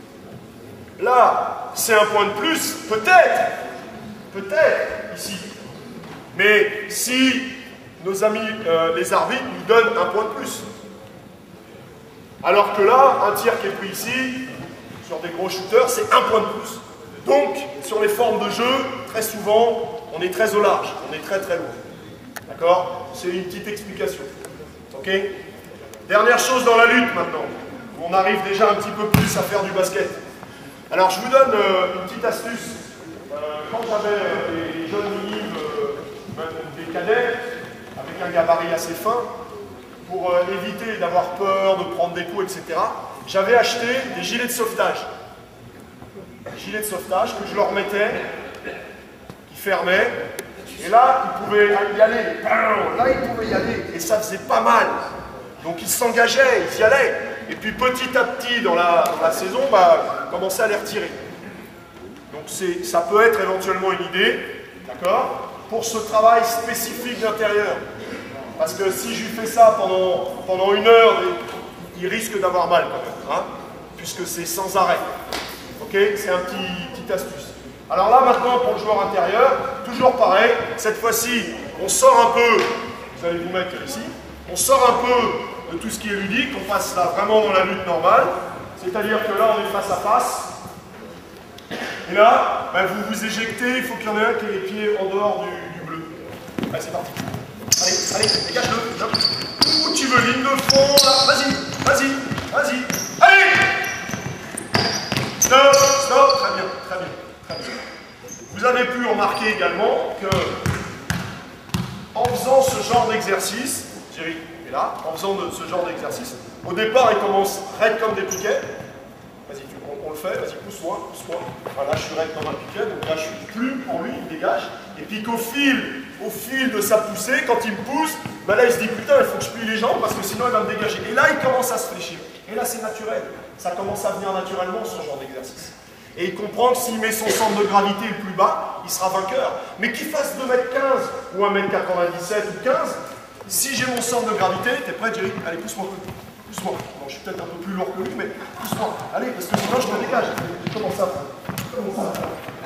Là, c'est un point de plus, peut-être, peut-être, ici. Mais si nos amis euh, les arbitres nous donnent un point de plus. Alors que là, un tir qui est pris ici, sur des gros shooters, c'est un point de plus. Donc, sur les formes de jeu, très souvent, on est très au large, on est très très loin. D'accord? C'est une petite explication. Ok? Dernière chose dans la lutte maintenant. On arrive déjà un petit peu plus à faire du basket. Alors, je vous donne euh, une petite astuce. Euh, quand j'avais euh, des jeunes minimes, euh, même des cadets, avec un gabarit assez fin, pour euh, éviter d'avoir peur, de prendre des coups, et cetera, j'avais acheté des gilets de sauvetage. Des gilets de sauvetage que je leur mettais, qui fermaient, et là, ils pouvaient y aller. Là, ils pouvaient y aller, et ça faisait pas mal. Donc, ils s'engageaient, ils y allaient. Et puis, petit à petit, dans la, dans la saison, bah, commençaient à les retirer. Donc, ça peut être éventuellement une idée, d'accord, pour ce travail spécifique d'intérieur. Parce que si je lui fais ça pendant, pendant une heure, il risque d'avoir mal quand même, hein, puisque c'est sans arrêt. Ok? C'est un petit, petite astuce. Alors là, maintenant, pour le joueur intérieur, toujours pareil. Cette fois-ci, on sort un peu, vous allez vous mettre ici, on sort un peu de tout ce qui est ludique, on passe là vraiment dans la lutte normale. C'est-à-dire que là, on est face à face. Et là, ben, vous vous éjectez, il faut qu'il y en ait un qui ait les pieds en dehors du, du bleu. Allez, c'est parti. Allez, allez, dégage-le. Où tu veux, ligne de fond, là. Vas-y, vas-y, vas-y. Allez! Stop, stop. Très bien, très bien, très bien. Vous avez pu remarquer également que, en faisant ce genre d'exercice, Jerry est là, en faisant de, ce genre d'exercice, au départ, il commence raide comme des piquets. Vas-y, on, on le fait, vas-y, pousse-moi, pousse-moi. Voilà, je suis raide comme un piquet, donc là, je suis plus pour lui, il dégage. Et puis qu'au fil, au fil de sa poussée, quand il me pousse, ben là, il se dit, putain, il faut que je plie les jambes parce que sinon, il va me dégager. Et là, il commence à se fléchir. Et là, c'est naturel. Ça commence à venir naturellement, ce genre d'exercice. Et il comprend que s'il met son centre de gravité le plus bas, il sera vainqueur. Mais qu'il fasse deux mètres quinze ou un mètre quatre-vingt-dix-sept ou quinze, si j'ai mon centre de gravité, t'es prêt, Jerry? Allez, pousse-moi. Pousse-moi. Bon, je suis peut-être un peu plus lourd que lui, mais pousse-moi. Allez, parce que sinon, je me dégage. Comment ça? Comment ça?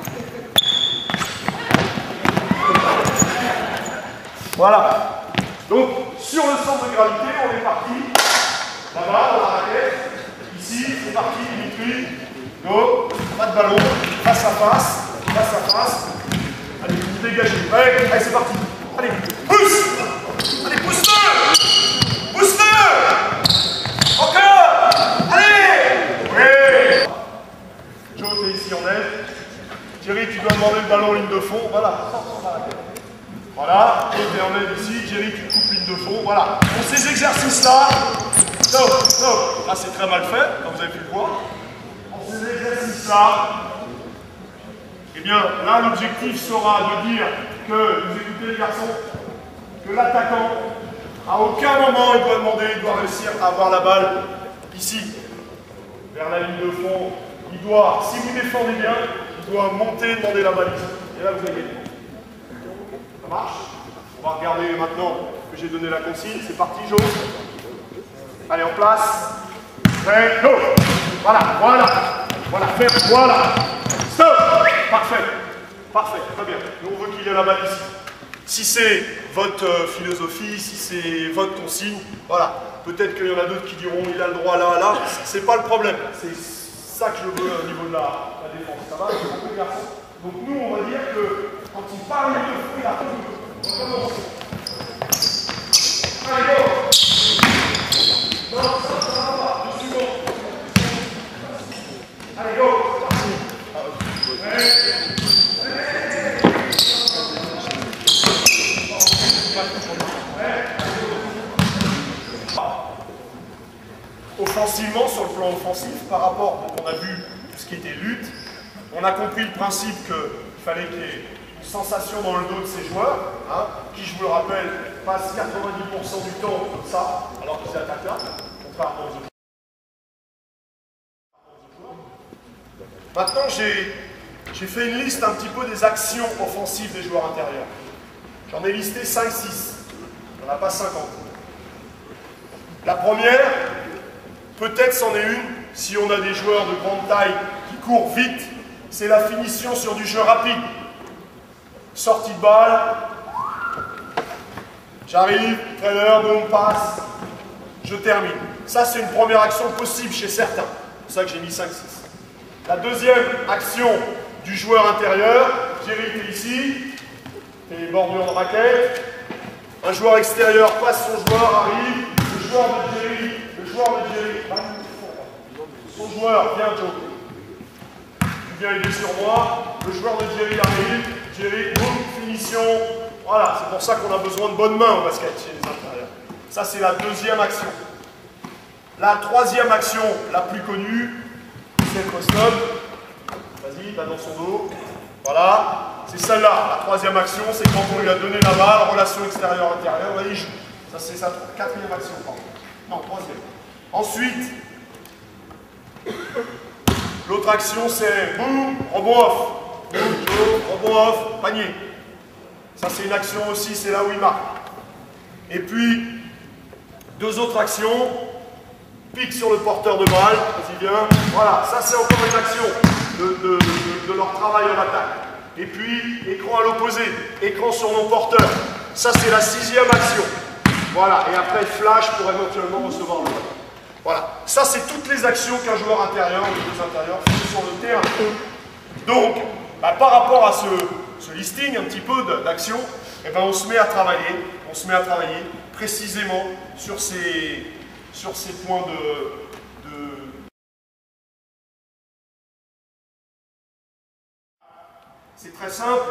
Voilà. Donc, sur le centre de gravité, on est parti. Là-bas, dans la raquette. Ici, c'est parti, Dimitri. Go. Pas de ballon. Face à face. Face à face. Allez, vous dégagez. Allez, allez c'est parti. Allez, pousse. Allez, pousse-le. Pousse-le. Encore. Allez. Oui. Joe, t'es ici en aide. Thierry, tu dois demander le ballon en ligne de fond. Voilà. Voilà. Joe, t'es en aide ici. Thierry, tu coupes ligne de fond. Voilà. Pour ces exercices-là, stop, stop. Là, c'est très mal fait, comme vous avez pu le voir. Pour ces exercices-là, eh bien, là, l'objectif sera de dire que, vous écoutez les garçons, que l'attaquant, à aucun moment, il doit demander, il doit réussir à avoir la balle ici, vers la ligne de fond. Il doit, si vous défendez bien, il doit monter, demander la balle ici. Et là, vous avez gagné. Ça marche? On va regarder maintenant que j'ai donné la consigne. C'est parti, Jo. Allez, en place. Prêt, go. Voilà, voilà. Voilà, faire, voilà. Stop. Parfait. Parfait, très bien. Nous, on veut qu'il y ait la balle ici. Si c'est votre euh, philosophie, si c'est votre consigne, voilà. Peut-être qu'il y en a d'autres qui diront il a le droit là, là. C'est pas le problème. C'est ça que je veux au niveau de la, la défense. Ça va, c'est beaucoup de garçons. Donc nous, on va dire que quand il parle de fou, il a pas de fou. On commence. Allez, go. Non, ça, ça va pas. Deux secondes. Allez, go. Ouais. Offensivement, sur le plan offensif, par rapport, donc on a vu tout ce qui était lutte, on a compris le principe qu'il fallait qu'il y ait une sensation dans le dos de ces joueurs, hein, qui, je vous le rappelle, passent quatre-vingt-dix pour cent du temps comme ça, alors qu'ils attaquent là, contrairement aux autres. Maintenant, j'ai fait une liste un petit peu des actions offensives des joueurs intérieurs. J'en ai listé cinq six, il n'y en a pas cinquante. La première, peut-être c'en est une, si on a des joueurs de grande taille qui courent vite, c'est la finition sur du jeu rapide. Sortie de balle, J'arrive, traîneur, boum, passe, je termine. Ça, c'est une première action possible chez certains. C'est pour ça que j'ai mis cinq six. La deuxième action du joueur intérieur, Jerry, tu es ici, tu es bordure de raquette. Un joueur extérieur passe son joueur, arrive, le joueur de Jerry, le joueur de Jerry, son joueur vient Joe. Tu viens aider sur moi, le joueur de Jerry arrive, Jerry, boum, finition. Voilà, c'est pour ça qu'on a besoin de bonnes mains au basket chez les intérieurs. Ça, c'est la deuxième action. La troisième action, la plus connue, c'est le post-up. Vas-y, va dans son dos. Voilà, c'est celle-là. La troisième action, c'est quand on lui a donné la balle, relation extérieure-intérieure, là, il joue. Ça, c'est sa quatrième action, pardon. Non, troisième. Ensuite, l'autre action, c'est boum, rebond off. Boum, Joe, rebond off, panier. Ça, c'est une action aussi, c'est là où il marque. Et puis, deux autres actions. Pique sur le porteur de balle, vas-y viens. Voilà, ça c'est encore une action de, de, de, de leur travail en attaque. Et puis, écran à l'opposé, écran sur mon porteur. Ça c'est la sixième action. Voilà, et après flash pour éventuellement recevoir le ballon. Voilà, ça c'est toutes les actions qu'un joueur intérieur ou deux intérieurs fait sur le terrain. Donc, bah, par rapport à ce, ce listing un petit peu d'actions, eh ben, on se met à travailler, on se met à travailler précisément sur ces, sur ces points de, de... C'est très simple.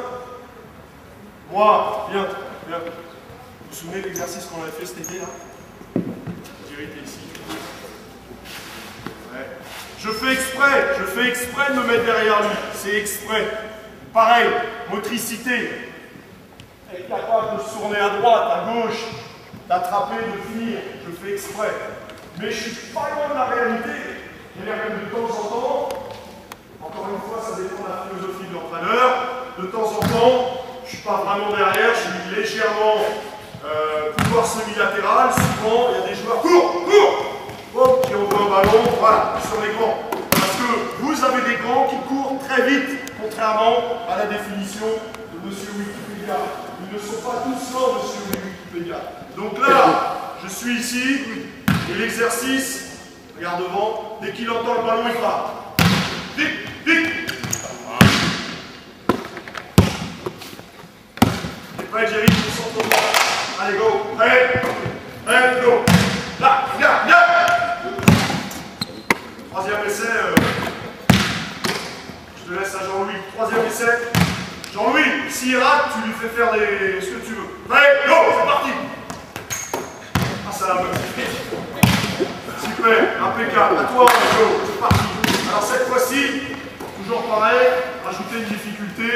Moi, viens, viens. Vous vous souvenez de l'exercice qu'on avait fait cet été là? Thierry, t'es ici. Ouais. Je fais exprès, je fais exprès de me mettre derrière lui. C'est exprès. Pareil, motricité. Être capable de se tourner à droite, à gauche, d'attraper, de finir. Je fais exprès. Mais je suis pas loin de la réalité. C'est-à-dire que de temps en temps, encore une fois, ça dépend de la philosophie de l'entraîneur. De temps en temps, je ne suis pas vraiment derrière, je suis légèrement euh, pouvoir semi-latéral. Souvent, il y a des joueurs cours, cours, oh, qui ont un ballon, voilà, sur les grands. Parce que vous avez des grands qui courent très vite, contrairement à la définition de M. Wikipédia. Ils ne sont pas tous lents, M. Wikipédia. Donc là, je suis ici, et l'exercice, regarde devant, dès qu'il entend le ballon, il part. Vite, vite. Prêt, Jerry, tu sens ton bras. Allez, go. Prêt. Prêt, go. Là, viens, viens. Troisième essai. Euh... Je te laisse à Jean-Louis. Troisième essai. Jean-Louis, s'il rate, tu lui fais faire des... ce que tu veux. Prêt, go, c'est parti. Ah, ça l'a modifié. Super, impeccable. À toi, go, c'est parti. Alors cette fois-ci, toujours pareil, rajouter une difficulté.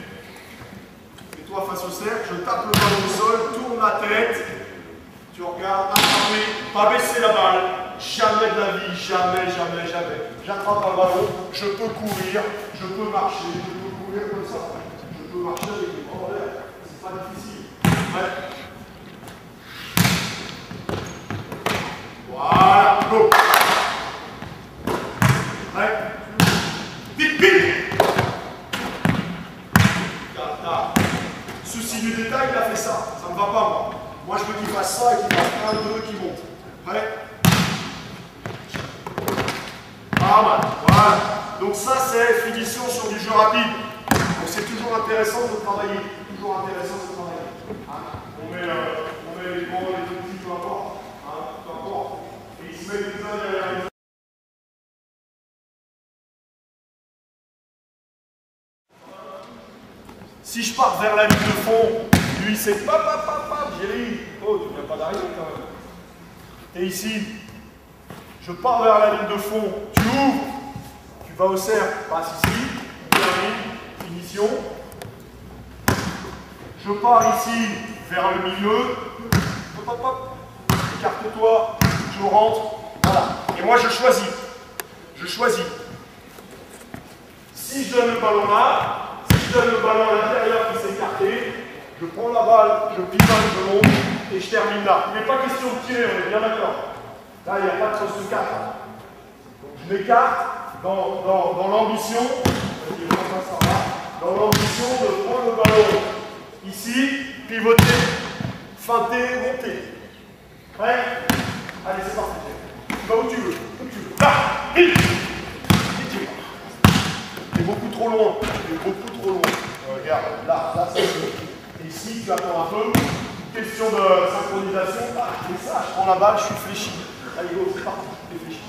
Toi face au cercle, je tape le ballon au sol, tourne ma tête, tu regardes, attraper, pas baisser la balle, jamais de la vie, jamais, jamais, jamais. J'attrape un ballon, je peux courir, je peux marcher, je peux courir comme ça. Je peux marcher avec les bras en l'air, c'est pas difficile. Ouais. Voilà, go. Ouais. Vite, vite. Souci du détail, il a fait ça. Ça ne va pas, moi. Moi, je veux qu'il fasse ça et qu'il fasse un, deux, qui monte. Prêt? Pas mal. Voilà. Donc ça, c'est finition sur du jeu rapide. Donc c'est toujours intéressant de travailler. Toujours intéressant de travailler. Hein? On, met, euh, on met les grands, les petits, peu importe. Hein? Peu importe. Et il se met les uns derrière les autres. Si je pars vers la ligne de fond, lui c'est pap, pap, pap, pap, Jerry. Oh, tu viens pas d'arriver quand même. T'es ici. Je pars vers la ligne de fond. Tu ouvres. Tu vas au cercle. Passe ici. Termine. Finition. Je pars ici vers le milieu. Hop, hop, hop. Écarte-toi. Je rentre. Voilà. Et moi je choisis. Je choisis. Si je donne le ballon là, je donne le ballon à l'intérieur qui s'est écarté, je prends la balle, je pivot, je monte et je termine là. Il n'est pas question de tirer, on est bien d'accord. Là, il n'y a pas de sauce de quatre. Donc je m'écarte dans, dans, dans l'ambition, dans l'ambition de prendre le ballon ici, pivoter, feinter, monter. Prêt? Allez, c'est parti. Tu vas où tu veux, où tu veux. Là, vite. Vite. T'es beaucoup trop loin. T'es beaucoup trop loin. Regarde, là, là, c'est et ici, tu attends un peu. Question de synchronisation. Ah, je fais ça, je prends la balle, je suis fléchi. Allez, go, c'est parti. T'es fléchi.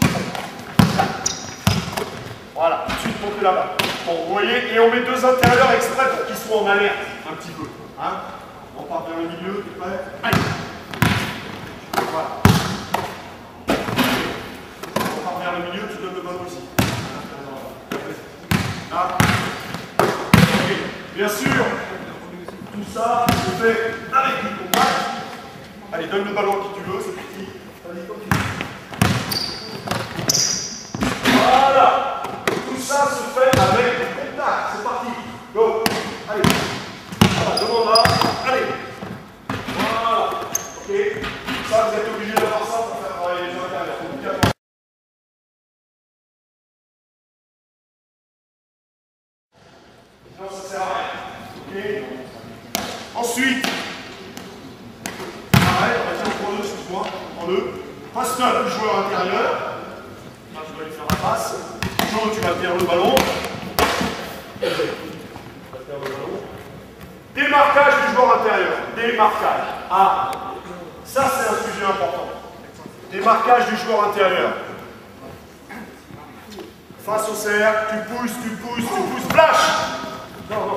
Voilà, tout de suite, monter la balle. Bon, vous voyez, et on met deux intérieurs exprès pour qu'ils soient en alerte un petit peu. Hein? On part vers le milieu, t'es prêt? Allez. Voilà. On part vers le milieu, tu donnes le ballon ici. Là. Okay. Bien sûr, tout ça se fait avec du combat. Allez, donne le ballon à qui tu veux, c'est petit. Vas-y, continue. Voilà. Tout ça se fait avec du contact. C'est parti. Go. Allez. Voilà, demande là. Allez. Voilà. Ok. Ça, vous êtes obligé d'avoir ça pour faire travailler les intérieurs. Non, ça sert à rien. Ok. Ensuite, pareil, on va dire en deux, excuse-moi, en deux. Passe-toi du joueur intérieur. Là, tu vas lui faire la passe. Joe, tu vas faire le ballon. Tu vas faire le ballon. Démarquage du joueur intérieur. Démarquage. Ah, ça c'est un sujet important. Démarquage du joueur intérieur. Face au cercle, tu pousses, tu pousses, tu pousses. Flash. Non, non.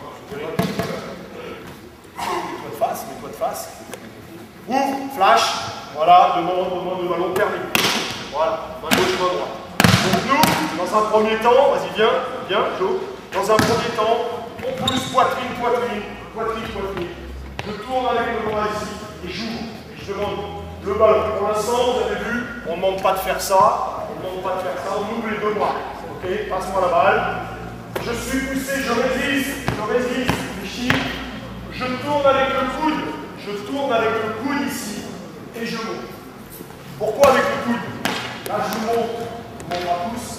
Mets-toi de face, mets-toi de face. Ouvre, flash. Voilà, demande, demande le ballon, termine. Voilà, main gauche, main droite. Donc nous, dans un premier temps, vas-y, viens, viens, Joe. Dans un premier temps, on pousse poitrine, poitrine, poitrine, poitrine. Je tourne avec le bras ici et j'ouvre. Et je demande le ballon. Pour l'instant, vous avez vu, on ne demande pas de faire ça. On ne demande pas de faire ça, on ouvre les deux bras. Ok, passe-moi la balle. Je suis poussé, je résiste, je résiste, je chie. Je tourne avec le coude. Je tourne avec le coude ici et je monte. Pourquoi avec le coude? Là, je monte mon bras pousse.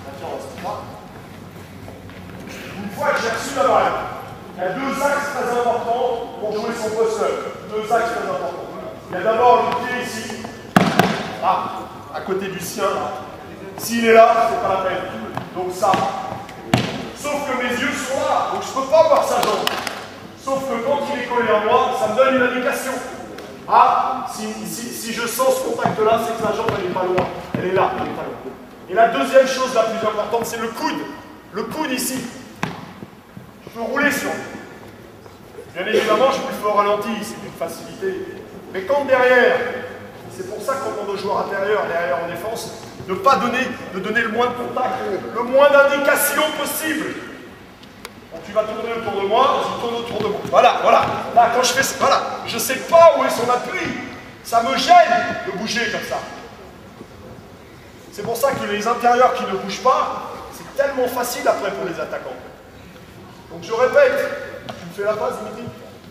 Une fois que j'ai reçu la balle, il y a deux axes très importants pour jouer son post-up. Deux axes très importants. Il y a d'abord le pied ici, là, à côté du sien. S'il est là, c'est pas la peine. Donc ça. Sauf que mes yeux sont là, donc je ne peux pas voir sa jambe. Sauf que quand il est collé à moi, ça me donne une indication. Ah, si, si, si je sens ce contact-là, c'est que la jambe, elle n'est pas loin. Elle est là, elle n'est pas loin. Et la deuxième chose la plus importante, c'est le coude. Le coude ici. Je peux rouler sur. Bien évidemment, je le fais au ralenti, c'est une facilité. Mais quand derrière, c'est pour ça qu'on demande aux joueurs intérieurs, derrière en défense, de ne pas donner, de donner le moins de contact, le moins d'indications possible. Donc tu vas tourner autour de moi, tu tournes autour de moi. Voilà, voilà. Là, quand je fais ça, voilà, je ne sais pas où est son appui. Ça me gêne de bouger comme ça. C'est pour ça que les intérieurs qui ne bougent pas, c'est tellement facile après pour les attaquants. Donc je répète, tu me fais la passe, Dimitri.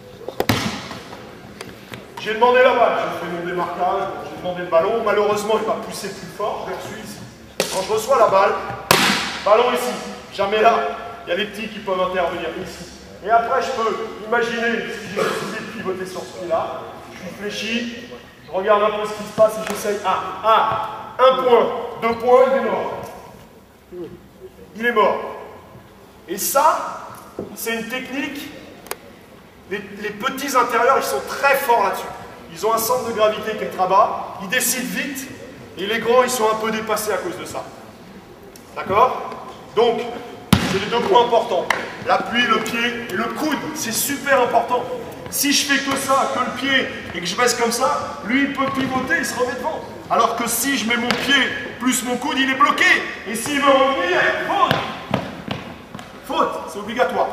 J'ai demandé la balle, j'ai fait mon démarquage, j'ai demandé le ballon. Malheureusement, il va pousser plus fort, je l'ai reçu ici. Quand je reçois la balle, ballon ici, jamais là. Il y a les petits qui peuvent intervenir ici. Et après, je peux imaginer, si j'ai décidé de pivoter sur ce pied-là, je suis fléchi, je regarde un peu ce qui se passe et j'essaye. Ah, ah, un point, deux points, il est mort. Il est mort. Et ça, c'est une technique. Les, les petits intérieurs, ils sont très forts là-dessus. Ils ont un centre de gravité qui est très bas, ils décident vite, et les grands, ils sont un peu dépassés à cause de ça. D'accord? Donc, c'est les deux points importants. L'appui, le pied et le coude, c'est super important. Si je fais que ça, que le pied, et que je baisse comme ça, lui, il peut pivoter, il se remet devant. Alors que si je mets mon pied plus mon coude, il est bloqué. Et s'il veut revenir, faute. Faute, c'est obligatoire.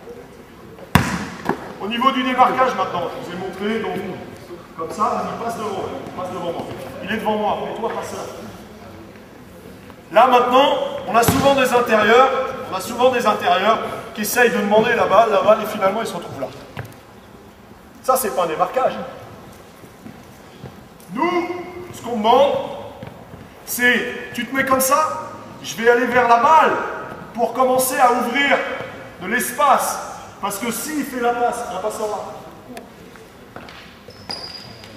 Au niveau du démarquage maintenant, je vous ai montré, donc comme ça, il passe devant, passe devant moi. Il est devant moi, mais toi, passe là. Là maintenant, on a souvent des intérieurs, on a souvent des intérieurs qui essayent de demander la balle, la balle, et finalement ils se retrouvent là. Ça, c'est pas un démarquage. Nous, ce qu'on demande, c'est, tu te mets comme ça, je vais aller vers la balle pour commencer à ouvrir de l'espace. Parce que s'il fait la passe, un passera.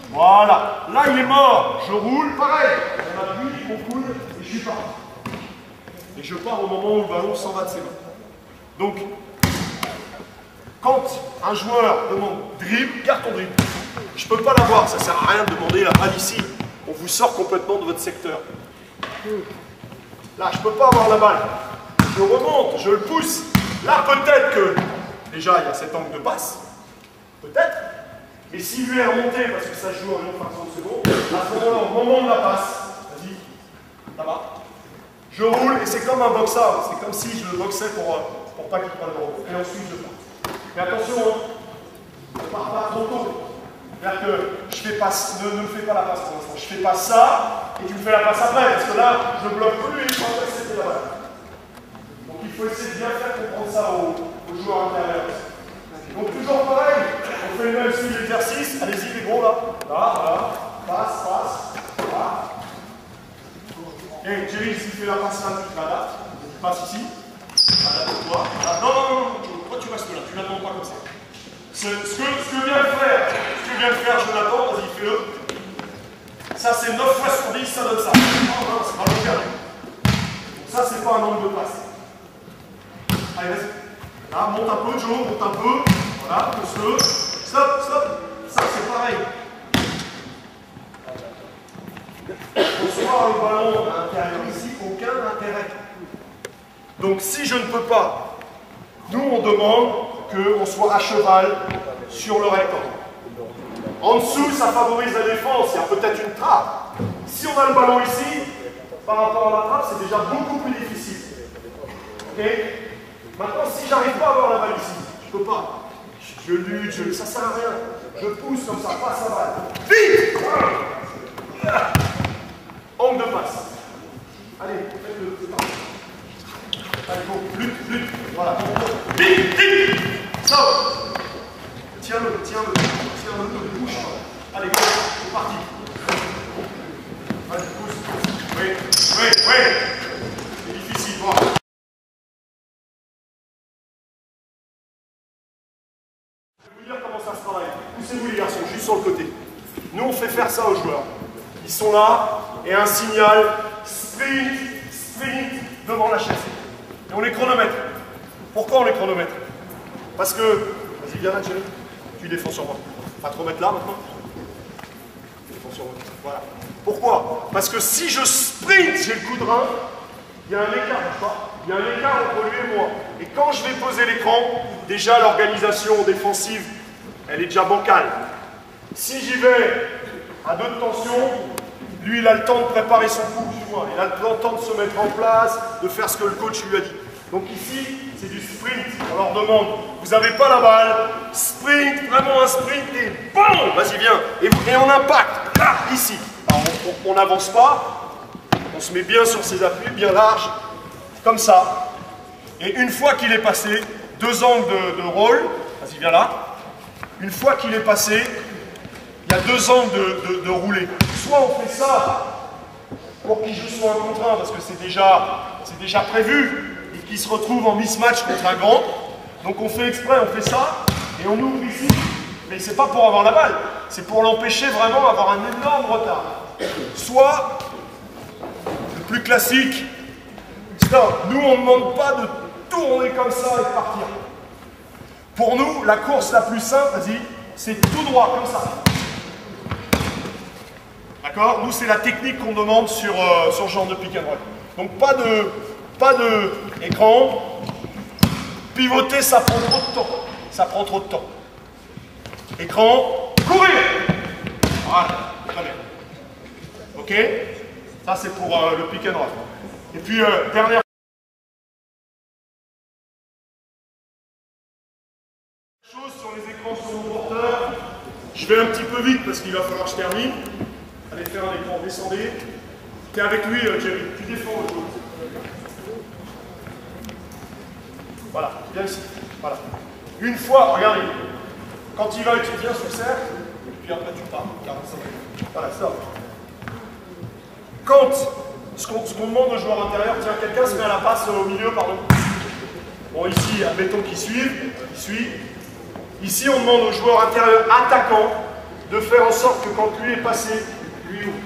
Voilà. Là, il est mort. Je roule. Pareil. On appuie, on coule et je suis parti. Et je pars au moment où le ballon s'en va de ses mains. Donc, quand un joueur demande dribble, garde ton dribble. Je ne peux pas l'avoir. Ça ne sert à rien de demander la balle ici. On vous sort complètement de votre secteur. Là, je ne peux pas avoir la balle. Je remonte, je le pousse. Là, peut-être que, déjà, il y a cet angle de passe. Peut-être. Mais s'il lui est remonté, parce que ça joue en une fraction de seconde, à ce moment-là, au moment de la passe, vas-y, ça va. Je roule et c'est comme un box-out. C'est comme si je le boxais pour, pour pas qu'il prenne le ballon. Et ensuite, je pars. Mais attention, hein, ne pars pas trop tôt. C'est-à-dire que je fais pas, ne, ne me fais pas la passe pour l'instant. Je fais pas ça et tu me fais la passe après. Parce que là, je bloque plus et je pense que c'était la balle. Donc il faut essayer de bien faire comprendre ça aux, aux joueurs intérieurs. Donc toujours pareil, on fait le même style d'exercice. Allez-y les gros là. Là, voilà. Passe, passe. Voilà. Et Jerry, si tu fais la passe là, tu t'adaptes. Tu passes ici. Adapte-toi. Voilà. Non, non, non, non. Pourquoi tu restes là? Tu ne la demandes pas comme ça. Ce, ce, que, ce que vient de faire, ce que vient de faire Jonathan, vas-y, fais-le. Ça, c'est neuf fois sur dix, ça donne ça. Non, non, c'est pas le perdu. Donc ça, c'est pas un angle de passe. Allez, vas-y. Là, monte un peu, Joe, monte un peu. Voilà, pousse-le. Stop, stop. Ça, c'est pareil. Recevoir le ballon à l'intérieur ici, aucun intérêt. Donc, si je ne peux pas, nous, on demande qu'on soit à cheval sur le rectangle. En dessous, ça favorise la défense, il y a peut-être une trappe. Si on a le ballon ici, par rapport à la trappe, c'est déjà beaucoup plus difficile. Ok? Maintenant, si j'arrive pas à avoir la balle ici, je peux pas. Je lutte, je... ça sert à rien. Je pousse comme ça, passe la balle. Vite! Angle de passe. Allez, faites-le. Allez, go, lutte, lutte. Voilà. Vite, vite! Stop! Tiens-le, tiens-le, tiens-le, ne bouge pas. Allez, go, c'est parti. Allez, pousse. Oui, oui, oui. C'est difficile, voilà. Je vais vous dire comment ça se travaille. Poussez-vous les garçons, juste sur le côté. Nous, on fait faire ça aux joueurs. Ils sont là, et un signal, sprint, sprint, devant la chaise. Et on les chronomètre. Pourquoi on les chronomètre? Parce que, vas-y, viens là, Thierry. Tu défends sur moi. Pas trop mettre là maintenant. Tu défends sur moi. Voilà. Pourquoi? Parce que si je sprint, j'ai le coup de rein, il y a un écart, n'est-ce pas? Il y a un écart entre lui et moi. Et quand je vais poser l'écran, déjà l'organisation défensive, elle est déjà bancale. Si j'y vais à deux de tension, lui, il a le temps de préparer son coup, il a le temps de se mettre en place, de faire ce que le coach lui a dit. Donc ici, c'est du sprint. On leur demande, vous n'avez pas la balle, sprint, vraiment un sprint, et bon, vas-y, viens. Et, et on impacte, là, ici. Alors, on n'avance pas, on se met bien sur ses appuis, bien large, comme ça. Et une fois qu'il est passé, deux angles de, de roll, vas-y, viens là. Une fois qu'il est passé, il y a deux angles de, de, de rouler. Soit on fait ça pour qu'il joue sur un contre un, parce que c'est déjà, c'est déjà prévu, et qu'il se retrouve en mismatch contre un grand. Donc on fait exprès, on fait ça, et on ouvre ici. Mais c'est pas pour avoir la balle, c'est pour l'empêcher vraiment d'avoir un énorme retard. Soit, le plus classique, stop. Nous on ne demande pas de tourner comme ça et de partir. Pour nous, la course la plus simple, vas-y, c'est tout droit, comme ça. D'accord? Nous, c'est la technique qu'on demande sur, euh, sur ce genre de pick and roll. Donc, pas de, pas de écran. Pivoter, ça prend trop de temps. Ça prend trop de temps. Écran, courir! Voilà, très bien. Ok? Ça, c'est pour euh, le pick and roll. Et puis, euh, dernière chose sur les écrans sur mon porteur. Je vais un petit peu vite parce qu'il va falloir que je termine. Allez faire un écran, descendez. T'es avec lui, euh, Jerry. Tu défends le jeu. Voilà, viens ici. Voilà. Une fois, regardez. Quand il va, tu viens sur le cercle. Et puis après, tu pars. quarante-cinq minutes. Voilà, stop. Quand ce qu'on qu demande aux joueurs intérieurs, tiens, quelqu'un se met à la passe au milieu, pardon. Bon, ici, admettons qu'ils suivent. Ils suivent. Ici, on demande aux joueurs intérieurs attaquants de faire en sorte que quand lui est passé, lui ouvre.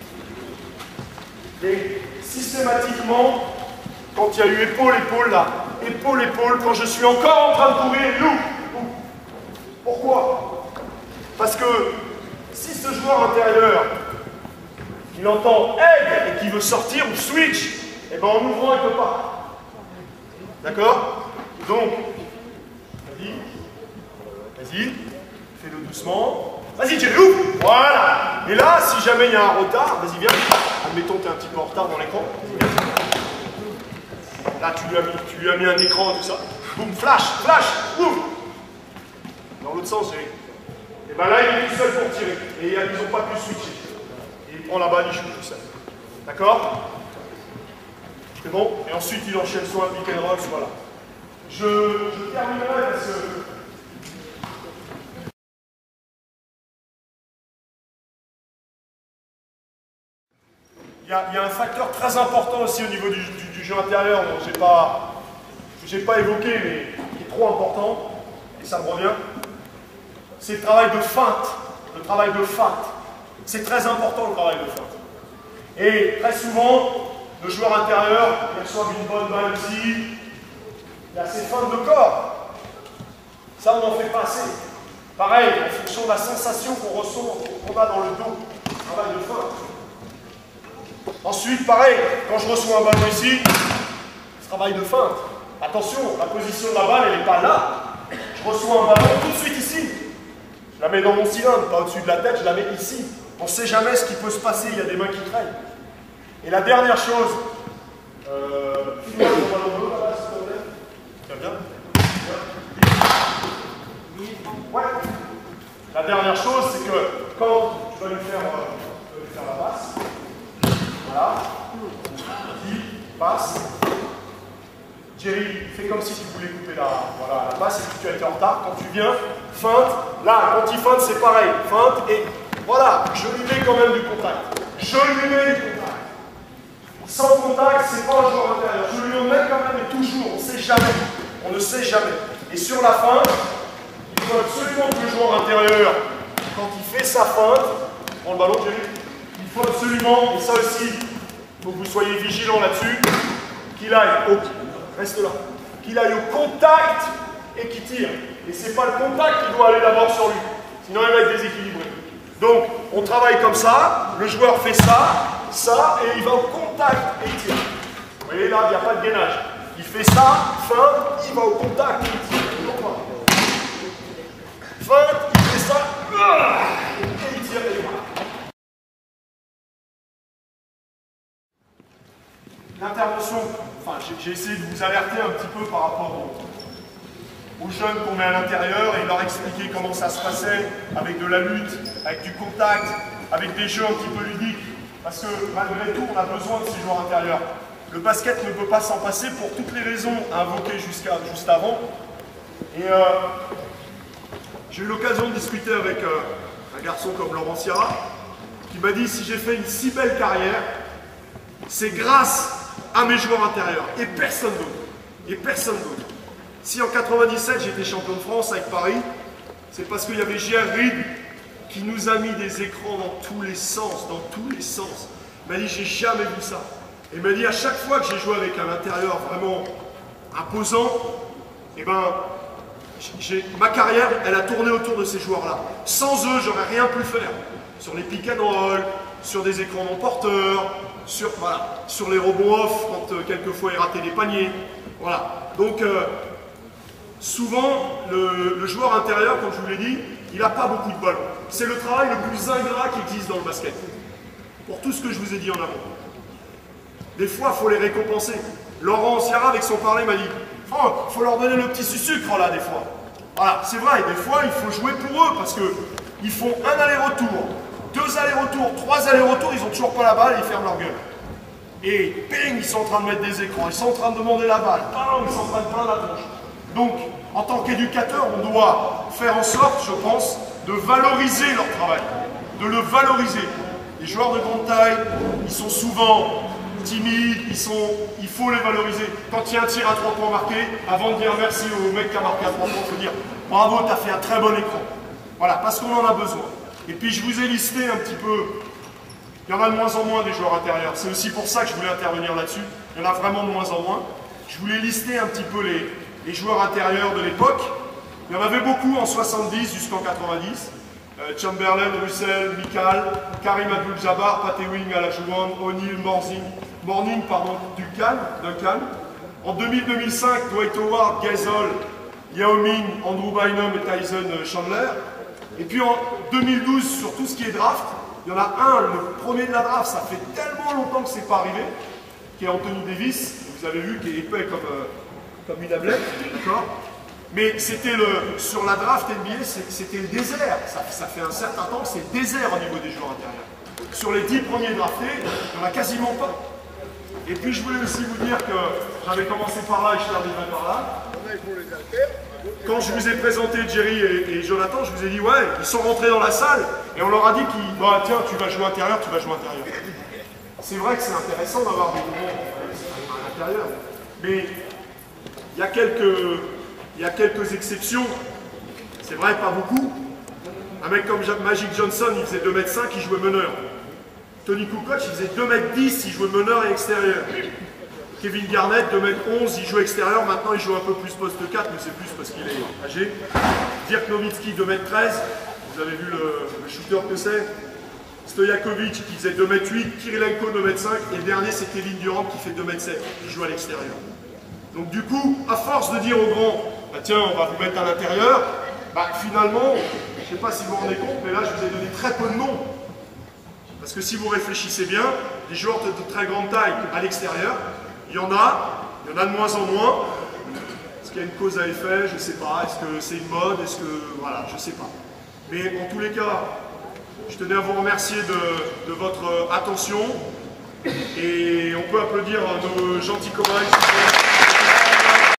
Et systématiquement, quand il y a eu épaule-épaule là, épaule-épaule, quand je suis encore en train de courir, il ouvre. Pourquoi? Parce que si ce joueur intérieur, il entend aide et qu'il veut sortir ou switch, et ben en ouvrant, il ne peut pas. D'accord? Donc, vas-y, vas-y, fais-le doucement. Vas-y, Jerry, ouvre. Voilà. Et là, si jamais il y a un retard, vas-y, viens. Admettons que tu es un petit peu en retard dans l'écran. Là, tu lui, as mis, tu lui as mis un écran, tout ça. Boum, flash, flash, ouvre. Dans l'autre sens, Jerry. Et bien là, il est tout seul pour tirer. Et ils n'ont pas pu switcher. Et il prend la balle, il joue tout seul. D'accord? C'est bon? Et ensuite, il enchaîne soit un pick and roll, soit là. Je, je terminerai parce que... Il y, a, il y a un facteur très important aussi au niveau du, du, du jeu intérieur dont je n'ai pas, j'ai pas évoqué, mais qui est trop important, et ça me revient. C'est le travail de feinte. Le travail de feinte. C'est très important le travail de feinte. Et très souvent, le joueur intérieur, il reçoit une bonne balle ici, il a ses feintes de corps. Ça, on n'en fait pas assez. Pareil, en fonction de la sensation qu'on ressent, qu'on a dans le dos, travail de feinte. Ensuite, pareil, quand je reçois un ballon ici, je travaille de feinte. Attention, la position de la balle, elle n'est pas là. Je reçois un ballon tout de suite ici. Je la mets dans mon cylindre, pas au-dessus de la tête, je la mets ici. On ne sait jamais ce qui peut se passer, il y a des mains qui traînent. Et la dernière chose, euh, file-moi le ballon bleu, là, s'il te plaît. Tu vas bien? Ouais. La dernière chose, c'est que quand tu vas lui faire, euh, tu vas lui faire la passe, voilà, qui passe. Jerry, fais comme si tu voulais couper la, voilà, la passe et que tu as été en retard. Quand tu viens, feinte. Là, quand il feinte, c'est pareil. Feinte et voilà, je lui mets quand même du contact. Je lui mets du contact. Sans contact, c'est pas un joueur intérieur. Je lui en mets quand même et toujours. On ne sait jamais. On ne sait jamais. Et sur la feinte, il faut absolument que le joueur intérieur, quand il fait sa feinte, prends le ballon, Jerry. Il faut absolument, et ça aussi, il faut que vous soyez vigilants là-dessus, qu'il aille au, reste là, qu'il aille au contact et qu'il tire. Et ce n'est pas le contact qui doit aller d'abord sur lui, sinon il va être déséquilibré. Donc, on travaille comme ça, le joueur fait ça, ça, et il va au contact et il tire. Vous voyez là, il n'y a pas de gainage. Il fait ça, feinte, il va au contact et il tire. Feinte, il fait ça, et il tire et il marque. L'intervention, enfin j'ai essayé de vous alerter un petit peu par rapport aux, aux jeunes qu'on met à l'intérieur et leur expliquer comment ça se passait avec de la lutte, avec du contact, avec des jeux un petit peu ludiques. Parce que malgré tout, on a besoin de ces joueurs intérieurs. Le basket ne peut pas s'en passer pour toutes les raisons invoquées jusqu'à juste avant. Et euh, j'ai eu l'occasion de discuter avec euh, un garçon comme Laurent Sierra, qui m'a dit si j'ai fait une si belle carrière, c'est grâce à mes joueurs intérieurs et personne d'autre. Et personne d'autre. Si en quatre-vingt-dix-sept j'étais champion de France avec Paris, c'est parce qu'il y avait J R Reed qui nous a mis des écrans dans tous les sens, dans tous les sens. Il m'a dit j'ai jamais vu ça. Et il m'a dit à chaque fois que j'ai joué avec un intérieur vraiment imposant, et ben ma carrière elle a tourné autour de ces joueurs-là. Sans eux, j'aurais rien pu faire. Sur les pick and roll, sur des écrans non porteurs, sur, voilà, sur les rebonds off, quand euh, quelquefois il ratait des paniers. Voilà. Donc, euh, souvent, le, le joueur intérieur, comme je vous l'ai dit, il n'a pas beaucoup de ballons. C'est le travail le plus ingrat qui existe dans le basket. Pour tout ce que je vous ai dit en avant. Des fois, il faut les récompenser. Laurent Sierra, avec son parler, m'a dit oh, il faut leur donner le petit sucre là, des fois. Voilà, c'est vrai, des fois, il faut jouer pour eux parce qu'ils font un aller-retour. Deux allers-retours, trois allers-retours, ils n'ont toujours pas la balle et ils ferment leur gueule. Et ping, ils sont en train de mettre des écrans, ils sont en train de demander la balle, bam, ils sont en train de prendre la tronche. Donc, en tant qu'éducateur, on doit faire en sorte, je pense, de valoriser leur travail, de le valoriser. Les joueurs de grande taille, ils sont souvent timides, ils sont, il faut les valoriser. Quand il y a un tir à trois points marqué, avant de dire merci au mec qui a marqué à trois points, il faut dire bravo, tu as fait un très bon écran. Voilà, parce qu'on en a besoin. Et puis je vous ai listé un petit peu, il y en a de moins en moins des joueurs intérieurs, c'est aussi pour ça que je voulais intervenir là-dessus, il y en a vraiment de moins en moins. Je voulais lister un petit peu les, les joueurs intérieurs de l'époque. Il y en avait beaucoup en soixante-dix jusqu'en quatre-vingt-dix. Euh, Chamberlain, Russell, Mikal, Karim Abdul-Jabbar, Pat Ewing à la Jouan, O'Neal, Morning, Morning pardon, Duncan, Duncan. En deux mille deux mille cinq, Dwight Howard, Gasol, Yao Ming, Andrew Bynum et Tyson Chandler. Et puis en deux mille douze, sur tout ce qui est draft, il y en a un, le premier de la draft, ça fait tellement longtemps que c'est pas arrivé, qui est Anthony Davis. Vous avez vu qu'il est épais comme, euh, comme une ablette, d'accord? Mais c'était le, sur la draft N B A, c'était le désert. Ça, ça fait un certain temps que c'est le désert au niveau des joueurs intérieurs. Sur les dix premiers draftés, il n'y en a quasiment pas. Et puis je voulais aussi vous dire que j'avais commencé par là et je terminerai par là. Quand je vous ai présenté Jerry et, et Jonathan, je vous ai dit ouais, ils sont rentrés dans la salle et on leur a dit qu'ils, bah tiens, tu vas jouer intérieur, tu vas jouer intérieur. C'est vrai que c'est intéressant d'avoir des mouvements à l'intérieur, mais il y a quelques, il y a quelques exceptions. C'est vrai, pas beaucoup. Un mec comme Magic Johnson, il faisait deux mètres cinq, il jouait meneur. Tony Kukoc, il faisait deux mètres dix, il jouait meneur et extérieur. Kevin Garnett, deux mètres onze, il joue extérieur. Maintenant, il joue un peu plus poste quatre, mais c'est plus parce qu'il est âgé. Dirk Nowitzki, deux mètres treize. Vous avez vu le, le shooter que c'est. Stojakovic, qui faisait deux mètres huit. Kirilenko, deux mètres cinq. Et le dernier, c'est Kevin Durant, qui fait deux mètres sept, qui joue à l'extérieur. Donc du coup, à force de dire aux grands, bah, tiens, on va vous mettre à l'intérieur, bah, finalement, je ne sais pas si vous vous rendez compte, mais là, je vous ai donné très peu de noms. Parce que si vous réfléchissez bien, des joueurs de très grande taille à l'extérieur, il y en a, il y en a de moins en moins. Est-ce qu'il y a une cause à effet? Je ne sais pas. Est-ce que c'est une mode? Est-ce que... Voilà, je ne sais pas. Mais en tous les cas, je tenais à vous remercier de, de votre attention. Et on peut applaudir nos gentils copains.